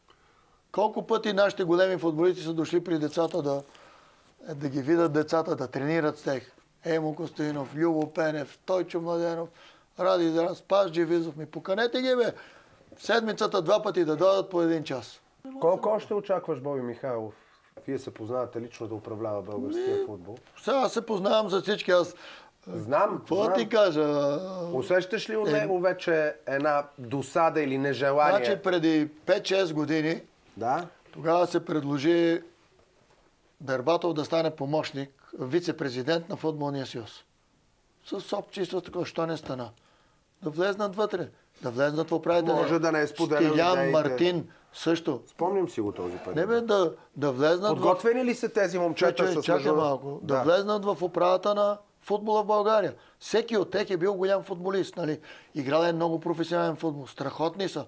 Колко пъти нашите големи футболисти са дошли при децата да, да ги видят децата, да тренират с тях. Емо Костинов, Любо Пенев, Тойчо Младенов, Ради Заран, Спас Джевизов. Ми поканете ги, бе. Седмицата два пъти да дойдат по един час. Колко още очакваш Боби Михайлов? Вие се познавате лично да управлява българския футбол. Сега се познавам за всички. Аз Знам, какво знам. ти кажа? Усещаш ли от Е, него вече една досада или нежелание? Значи преди пет-шест години Да? тогава се предложи Бербатов да стане помощник, вице-президент на Футболния съюз. С общество такова, що не стана. Да влезнат вътре, да влезнат в управителя. Може да не е споделял Стилян идеите. Мартин също. Спомням си го този път. Не бе, да, да влезнат Подготвени ли са тези в... момчета Чакай, с чакай между- малко. Да. влезнат в управата на футбола в България. Всеки от тях е бил голям футболист. Нали? Играл е много професионален футбол. Страхотни са.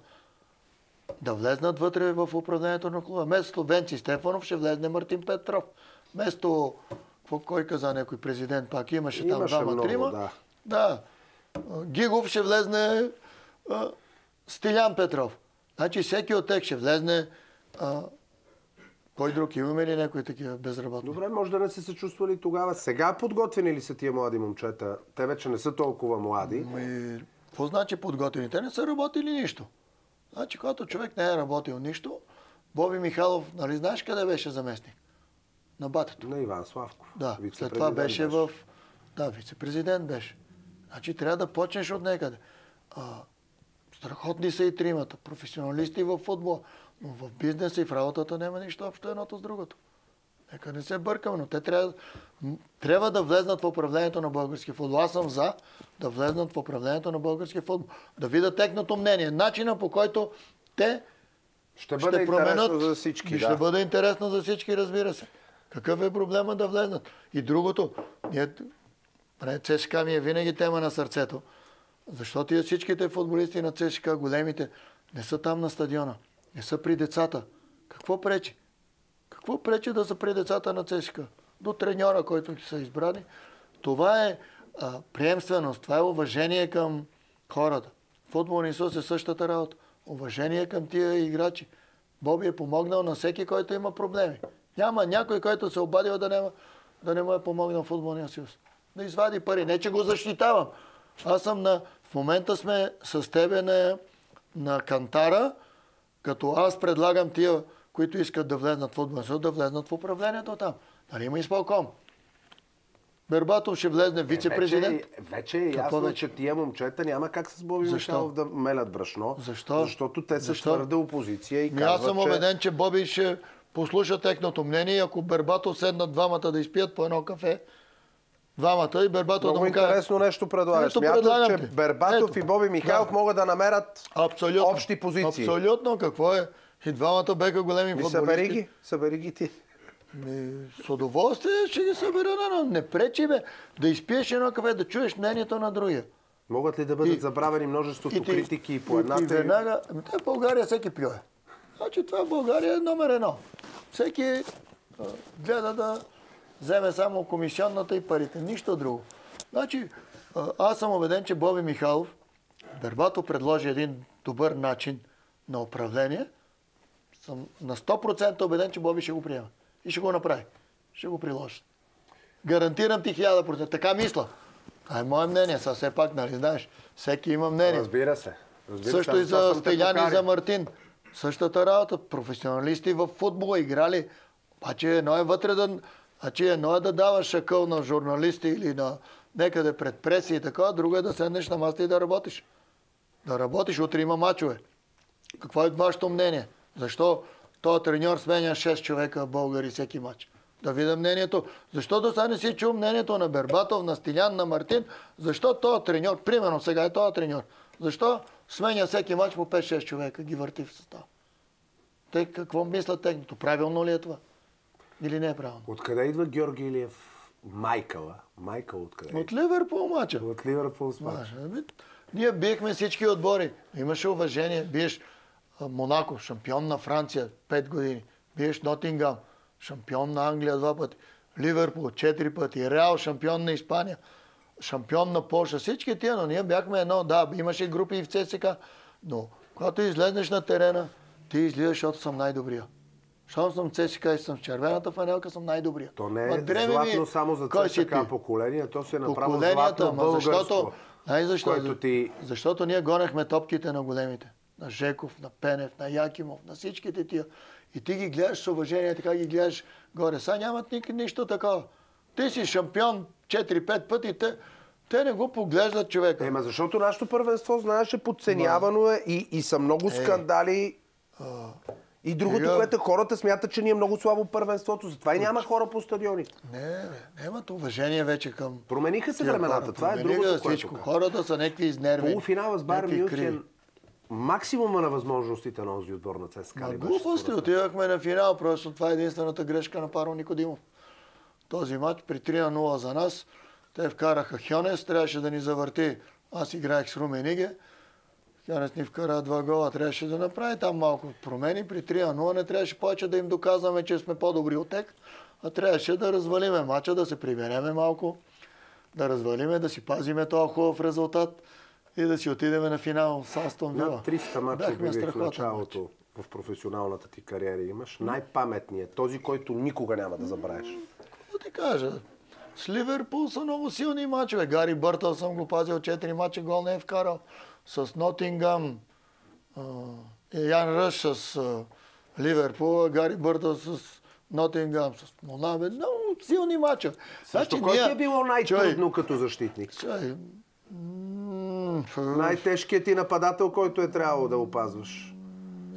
Да влезнат вътре в управлението на клуба. Вместо Венци Стефанов ще влезне Мартин Петров. Вместо, какво, кой каза някой президент, пак имаше, там Имаше двама, много, трима. да. Да. А, Гигов ще влезне а, Стилян Петров. Значи всеки от тях ще влезне. А, кой друг? Имаме ли някои такива безработни? Добре, може да не са се чувствали тогава. Сега подготвени ли са тия млади момчета? Те вече не са толкова млади. Ами, какво значи подготвени? Те не са работили нищо. Значи, когато човек не е работил нищо, Боби Михайлов, нали знаеш къде беше заместник? На батето. На Иван Славков. Да, след Вице-президент това беше в... Да, вице-президент беше. Значи трябва да почнеш от някъде. А, страхотни са и тримата, професионалисти в футбола. Но в бизнеса и в работата няма нищо общо едното с другото. Нека не се бъркаме, но те трябва, трябва да влезнат в управлението на български футбол. Аз съм за да влезнат в управлението на български футбол. Да видят техното мнение. Начина, по който те ще, бъде ще променят. Интересно за всички, и да. Ще бъде интересно за всички, разбира се. Какъв е проблема да влезнат? И другото, ние, ЦСКА ми е винаги тема на сърцето. Защото тия всичките футболисти на ЦСКА, големите, не са там на стадиона. Не са при децата. Какво пречи? Какво пречи да са при децата на ЦСКА? До треньора, който са избрани. Това е а, приемственост, това е уважение към хората. Футбол Исус е същата работа. Уважение към тия играчи. Боби е помогнал на всеки, който има проблеми. Няма някой, който се обадил да, няма, да не му е помогнал в Футболния съюз. Да извади пари. Не, че го защитавам. Аз съм на... В момента сме с тебе на, на кантара, като аз предлагам тия, които искат да влезнат в Футболния съюз, да влезнат в управлението там. Нали има изпълком. Бербатов ще влезне вице-президент. Вече, вече е ясно, вече? че тия момчета няма как с Боби Михайлов да мелят брашно. Защо? Защото те са Защо? твърда опозиция и Ми казват, аз съм че... убеден, че Боби ще послуша техното мнение и ако Бербатов седнат двамата да изпият по едно кафе, двамата и Бербатов Много да му каже... интересно нещо предлагаш. Ето, Смяташ, предлагам че ти. Бербатов Ето. и Боби Михайлов Да. могат да намерят Абсолютно. общи позиции. Абсолютно. Какво е? И двамата беха големи Ми футболисти. събери ги, събери ги ти. Ми, с удоволствие ще ги събера, но не пречи бе да изпиеш едно кафе, да чуеш мнението на другия. Могат ли да бъдат И- забравени множеството И ти- критики и по и- едната? И веднага... Ами те в България всеки плюе. Значи това в България е номер едно. Всеки а, гледа да вземе само комисионната и парите. Нищо друго. Значи а, аз съм убеден, че Боби Михайлов, Бербатов предложи един добър начин на управление. Съм на сто процента убеден, че Боби ще го приема. И ще го направи. Ще го приложи. Гарантирам ти хиляда процента. Така мисля. Това е мое мнение. Сега все пак, нали знаеш, всеки има мнение. Разбира се. Разбира Също се, и аз това за съм те Стелян и поканил. за Мартин. Същата работа. Професионалисти в футбола играли. Обаче едно е вътре да... Значи едно е да даваш шакъл на журналисти или на некъде пред преси и така, друго е да седнеш на маста и да работиш. Да работиш, утре има мачове. Какво е вашето мнение? Защо този треньор сменя шест човека българи всеки мач? Да видя мнението. Защо до сега не си чул мнението на Бербатов, на Стилян, на Мартин? Защо този треньор, примерно сега е този треньор, защо сменя всеки мач по пет-шест човека, ги върти в състав? Те какво мислят техното? Правилно ли е това? Или не е правилно? Откъде идва Георги Илиев? Майкъла. Майкъл откъде? От Ливърпул мача. От Ливърпул с мач. Знаеш, ами, ние биехме всички отбори. Имаше уважение. Биеш а, Монако, шампион на Франция, пет години. Биеш Нотингам, шампион на Англия два пъти. Ливърпул, четири пъти. Реал, шампион на Испания. Шампион на Полша. Всички тия, но ние бяхме едно. Да, имаше групи и в ЦСКА. Но когато излезнеш на терена, ти излизаш, защото съм най-добрия. Щом съм ЦСКА и съм в червената фанелка, съм най-добрия. То не Ма е дреме златно ми, само за кой си ЦСКА ти? поколение, то се е направо Поколенията, златно ама българско. защото, знаеш защо? Което ти... Защото ние гонехме топките на големите. На Жеков, на Пенев, на Якимов, на всичките тия. И ти ги гледаш с уважение, така ги гледаш горе. Сега нямат ни, нищо такова. Ти си шампион четири-пет пъти, те, те не го поглеждат човека. Ема защото нашето първенство, знаеш, е подценявано е и, и са много скандали. И другото, Ега. което хората смятат, че ни е много слабо първенството. Затова и няма хора по стадионите. Не, бе, нямат уважение вече към... Промениха се тия времената. хора. Това е Промениха другото, което всичко. казвам. Хората са някакви изнервени. Полуфинала с Байер някакви криви. Мюнхен. Максимума на възможностите на този отбор на ЦСКА. Ма ли беше глупости, според мен? отивахме на финал, просто това е единствената грешка на Паро Никодимов. Този матч при три на нула за нас, те вкараха Хьонес, трябваше да ни завърти. Аз играех с Румениге. Хьонес ни вкара два гола, трябваше да направи там малко промени. При три на нула не трябваше повече да им доказваме, че сме по-добри от тях, а трябваше да развалиме матча, да се прибереме малко, да развалиме, да си пазиме този хубав резултат и да си отидеме на финал с Астон Вила. Над триста мача Бяхме обяви в страхотен началото мач. в професионалната ти кариера имаш. Най-паметният, този, който никога няма да забравиш. Да ти кажа, с Ливерпул са много силни мачове. Гари Бъртъл съм го пазил четири мача, гол не е вкарал. С Нотингам, а, и Ян Ръш с а, Ливерпул, Гари Бъртъл с Нотингам, с Монабе. Много силни мача. Също, кой ти е било най-трудно като защитник? Чай, м- Най-тежкият ти нападател, който е трябвало да опазваш?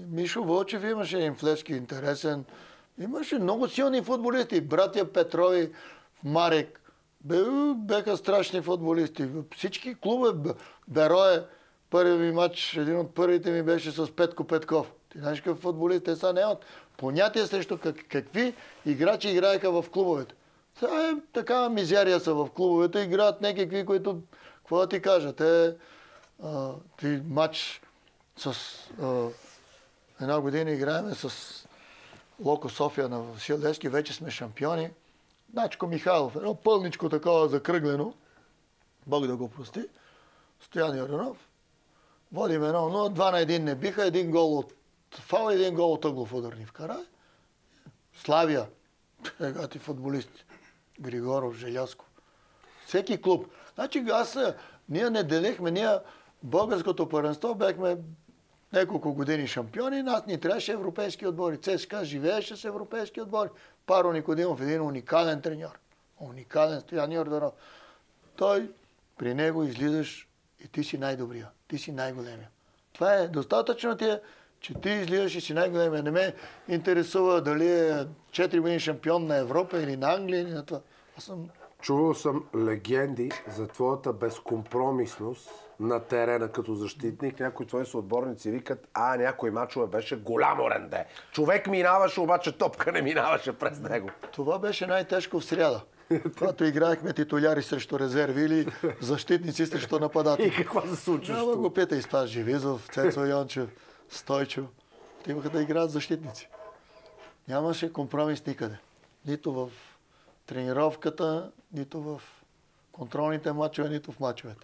Мишо Вълчев имаше Инфлевски интересен. Имаше много силни футболисти. Братя Петрови, Марек. Беха страшни футболисти. Всички клубове. Берое, първият ми матч, един от първите ми беше с Петко Петков. Ти знаеш какъв футболист? Те са нямат понятие срещу как, какви играчи играеха в клубовете. Това е такава мизерия са в клубовете. Играят някакви, които, какво да ти кажа, те а, ти матч с а, една година играеме с Локо София на Васил Левски, вече сме шампиони. Начко Михайлов, едно пълничко такова закръглено, Бог да го прости, Стоян Йорданов. Водим едно, но два на един не биха, един гол от фал, един гол от ъглов удар ни вкара. Славия, сега ти футболисти, Григоров, Желязко. Всеки клуб. Значи аз, ние не делихме, ние българското първенство бяхме няколко години шампиони, нас ни трябваше европейски отбори. ЦСКА живееше с европейски отбори. Паро Никодимов, един уникален треньор. Уникален Стоян Йорданов. Той, при него излизаш и ти си най-добрия. Ти си най-големия. Това е достатъчно ти е, че ти излизаш и си най-големия. Не ме интересува дали е четири години шампион на Европа или на Англия или на това. Аз съм... Чувал съм легенди за твоята безкомпромисност на терена като защитник. Някои твои съотборници викат, а някой мачове беше голямо ренде. Човек минаваше, обаче топка не минаваше през него. Това беше най-тежко в сряда. Когато играехме титуляри срещу резерви или защитници срещу нападатели. И какво се случва? Няма го пита и Спас Живизов, Цецо Йончев, Стойчо. Те имаха да играят защитници. Нямаше компромис никъде. Нито в тренировката, нито в контролните мачове, нито в мачовете.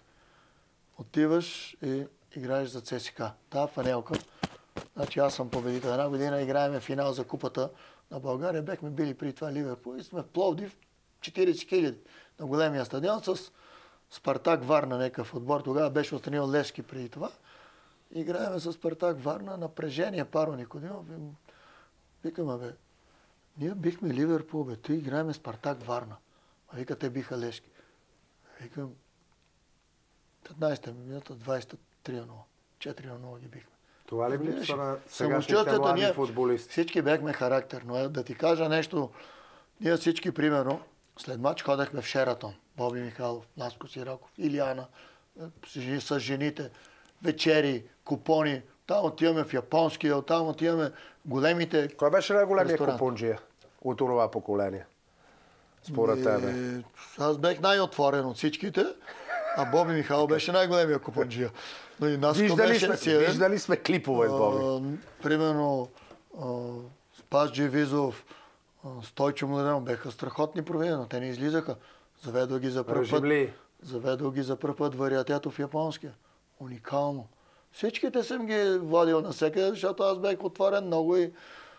Отиваш и играеш за ЦСКА. Та фанелка. Значи аз съм победител. Една година играеме финал за купата на България. Бехме били при това Ливерпул и сме в Пловдив четирийсет хиляди на големия стадион с Спартак Варна, някакъв отбор. Тогава беше отстранил Левски преди това. Играеме с Спартак Варна, напрежение, Паро Никодимов. Викаме, бе, ние бихме Ливерпул, бе, ти играеме Спартак Варна. А вика, те биха Левски. Викам, петнайсета минута, двайсет и три на нула. четири на нула ги бихме. Това ли липсва на сегашните млади футболисти? Всички бяхме характер, но е, да ти кажа нещо, ние всички, примерно, след матч ходехме в Шератон. Боби Михайлов, Наско Сираков, Илиана, с жените, вечери, купони. Там отиваме в японския, там отиваме големите. Кой беше най-големия купонджия от това поколение? Според тебе? Аз бех най-отворен от всичките, а Боби Михайлов беше най-големия купонджия. Виждали сме, виждали сме клипове с Боби. А, примерно а, Спас Джевизов, Стойчо Младенов беха страхотни проведени, но те не излизаха. Заведох ги за първ път. Заведох ги за първ път вариатето в японския. Уникално. Всичките съм ги водил навсекъде, защото аз бех отворен много и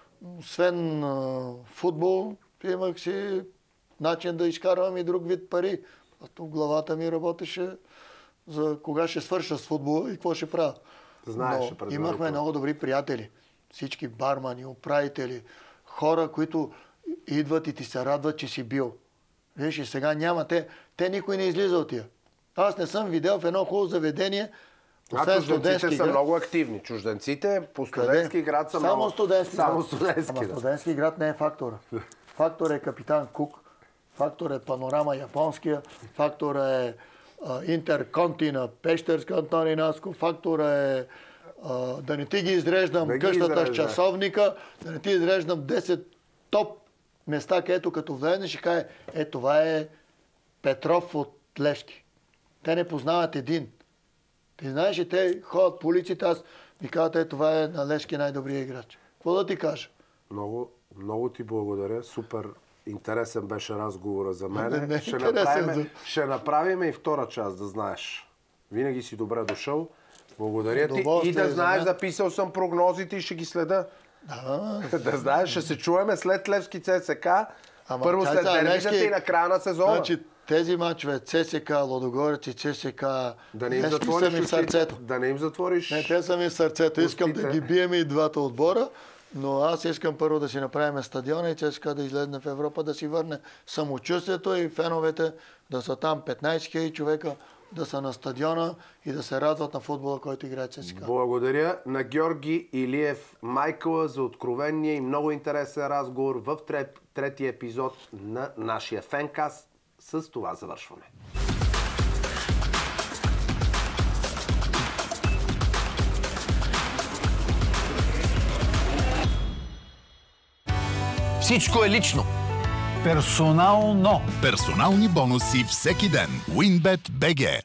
освен а, футбол, имах си начин да изкарвам и друг вид пари. Просто в главата ми работеше за кога ще свърша с футбола и какво ще правя. Знаеш, но имахме много добри приятели. Всички бармани, управители, хора, които идват и ти се радват, че си бил. Виж, и сега няма. Те, те никой не излиза от тия. Аз не съм видял в едно хубаво заведение. А чужденците са град. Много активни. Чужденците по студентски град са Само много... Студентски Само град. студентски. Ама студентски град не е фактора. Фактор е Капитан Кук, фактор е Панорама японския, фактор е Интерконтина, Пещерска Антони Наско, фактора е а, да не ти ги изреждам да къщата ги с часовника, да не ти изреждам десет топ места, където като влезнеш и каже, е това е Петров от Левски. Те не познават един. Ти знаеш, и те ходят по улиците, аз ми казват, е това е на Левски най-добрия играч. Какво да ти кажа? Много, много ти благодаря. Супер интересен беше разговора за мен. Не, не, ще, направим, ще направим и втора част, да знаеш. Винаги си добре дошъл. Благодаря ти. И да знаеш, записал съм прогнозите и ще ги следа. Да, да знаеш, ще се чуеме след Левски ЦСКА. Първо след дербитата и на края на сезона. Значи, тези мачове ЦСКА, Лудогорец и ЦСКА, да не им са ми в сърцето. Да не им затвориш. Не, те са ми в сърцето. Искам да ги бием и двата отбора, но аз искам първо да си направим стадиона и ЦСКА да излезне в Европа, да си върне самочувствието и феновете да са там петнайсет хиляди човека, да са на стадиона и да се радват на футбола, който играе ЦСКА. Благодаря на Георги Илиев Майкъла за откровения и много интересен разговор в трет, третия епизод на нашия Фенкаст. С това завършваме. Всичко е лично. Персонално. Персонални бонуси всеки ден. WinBet БГ.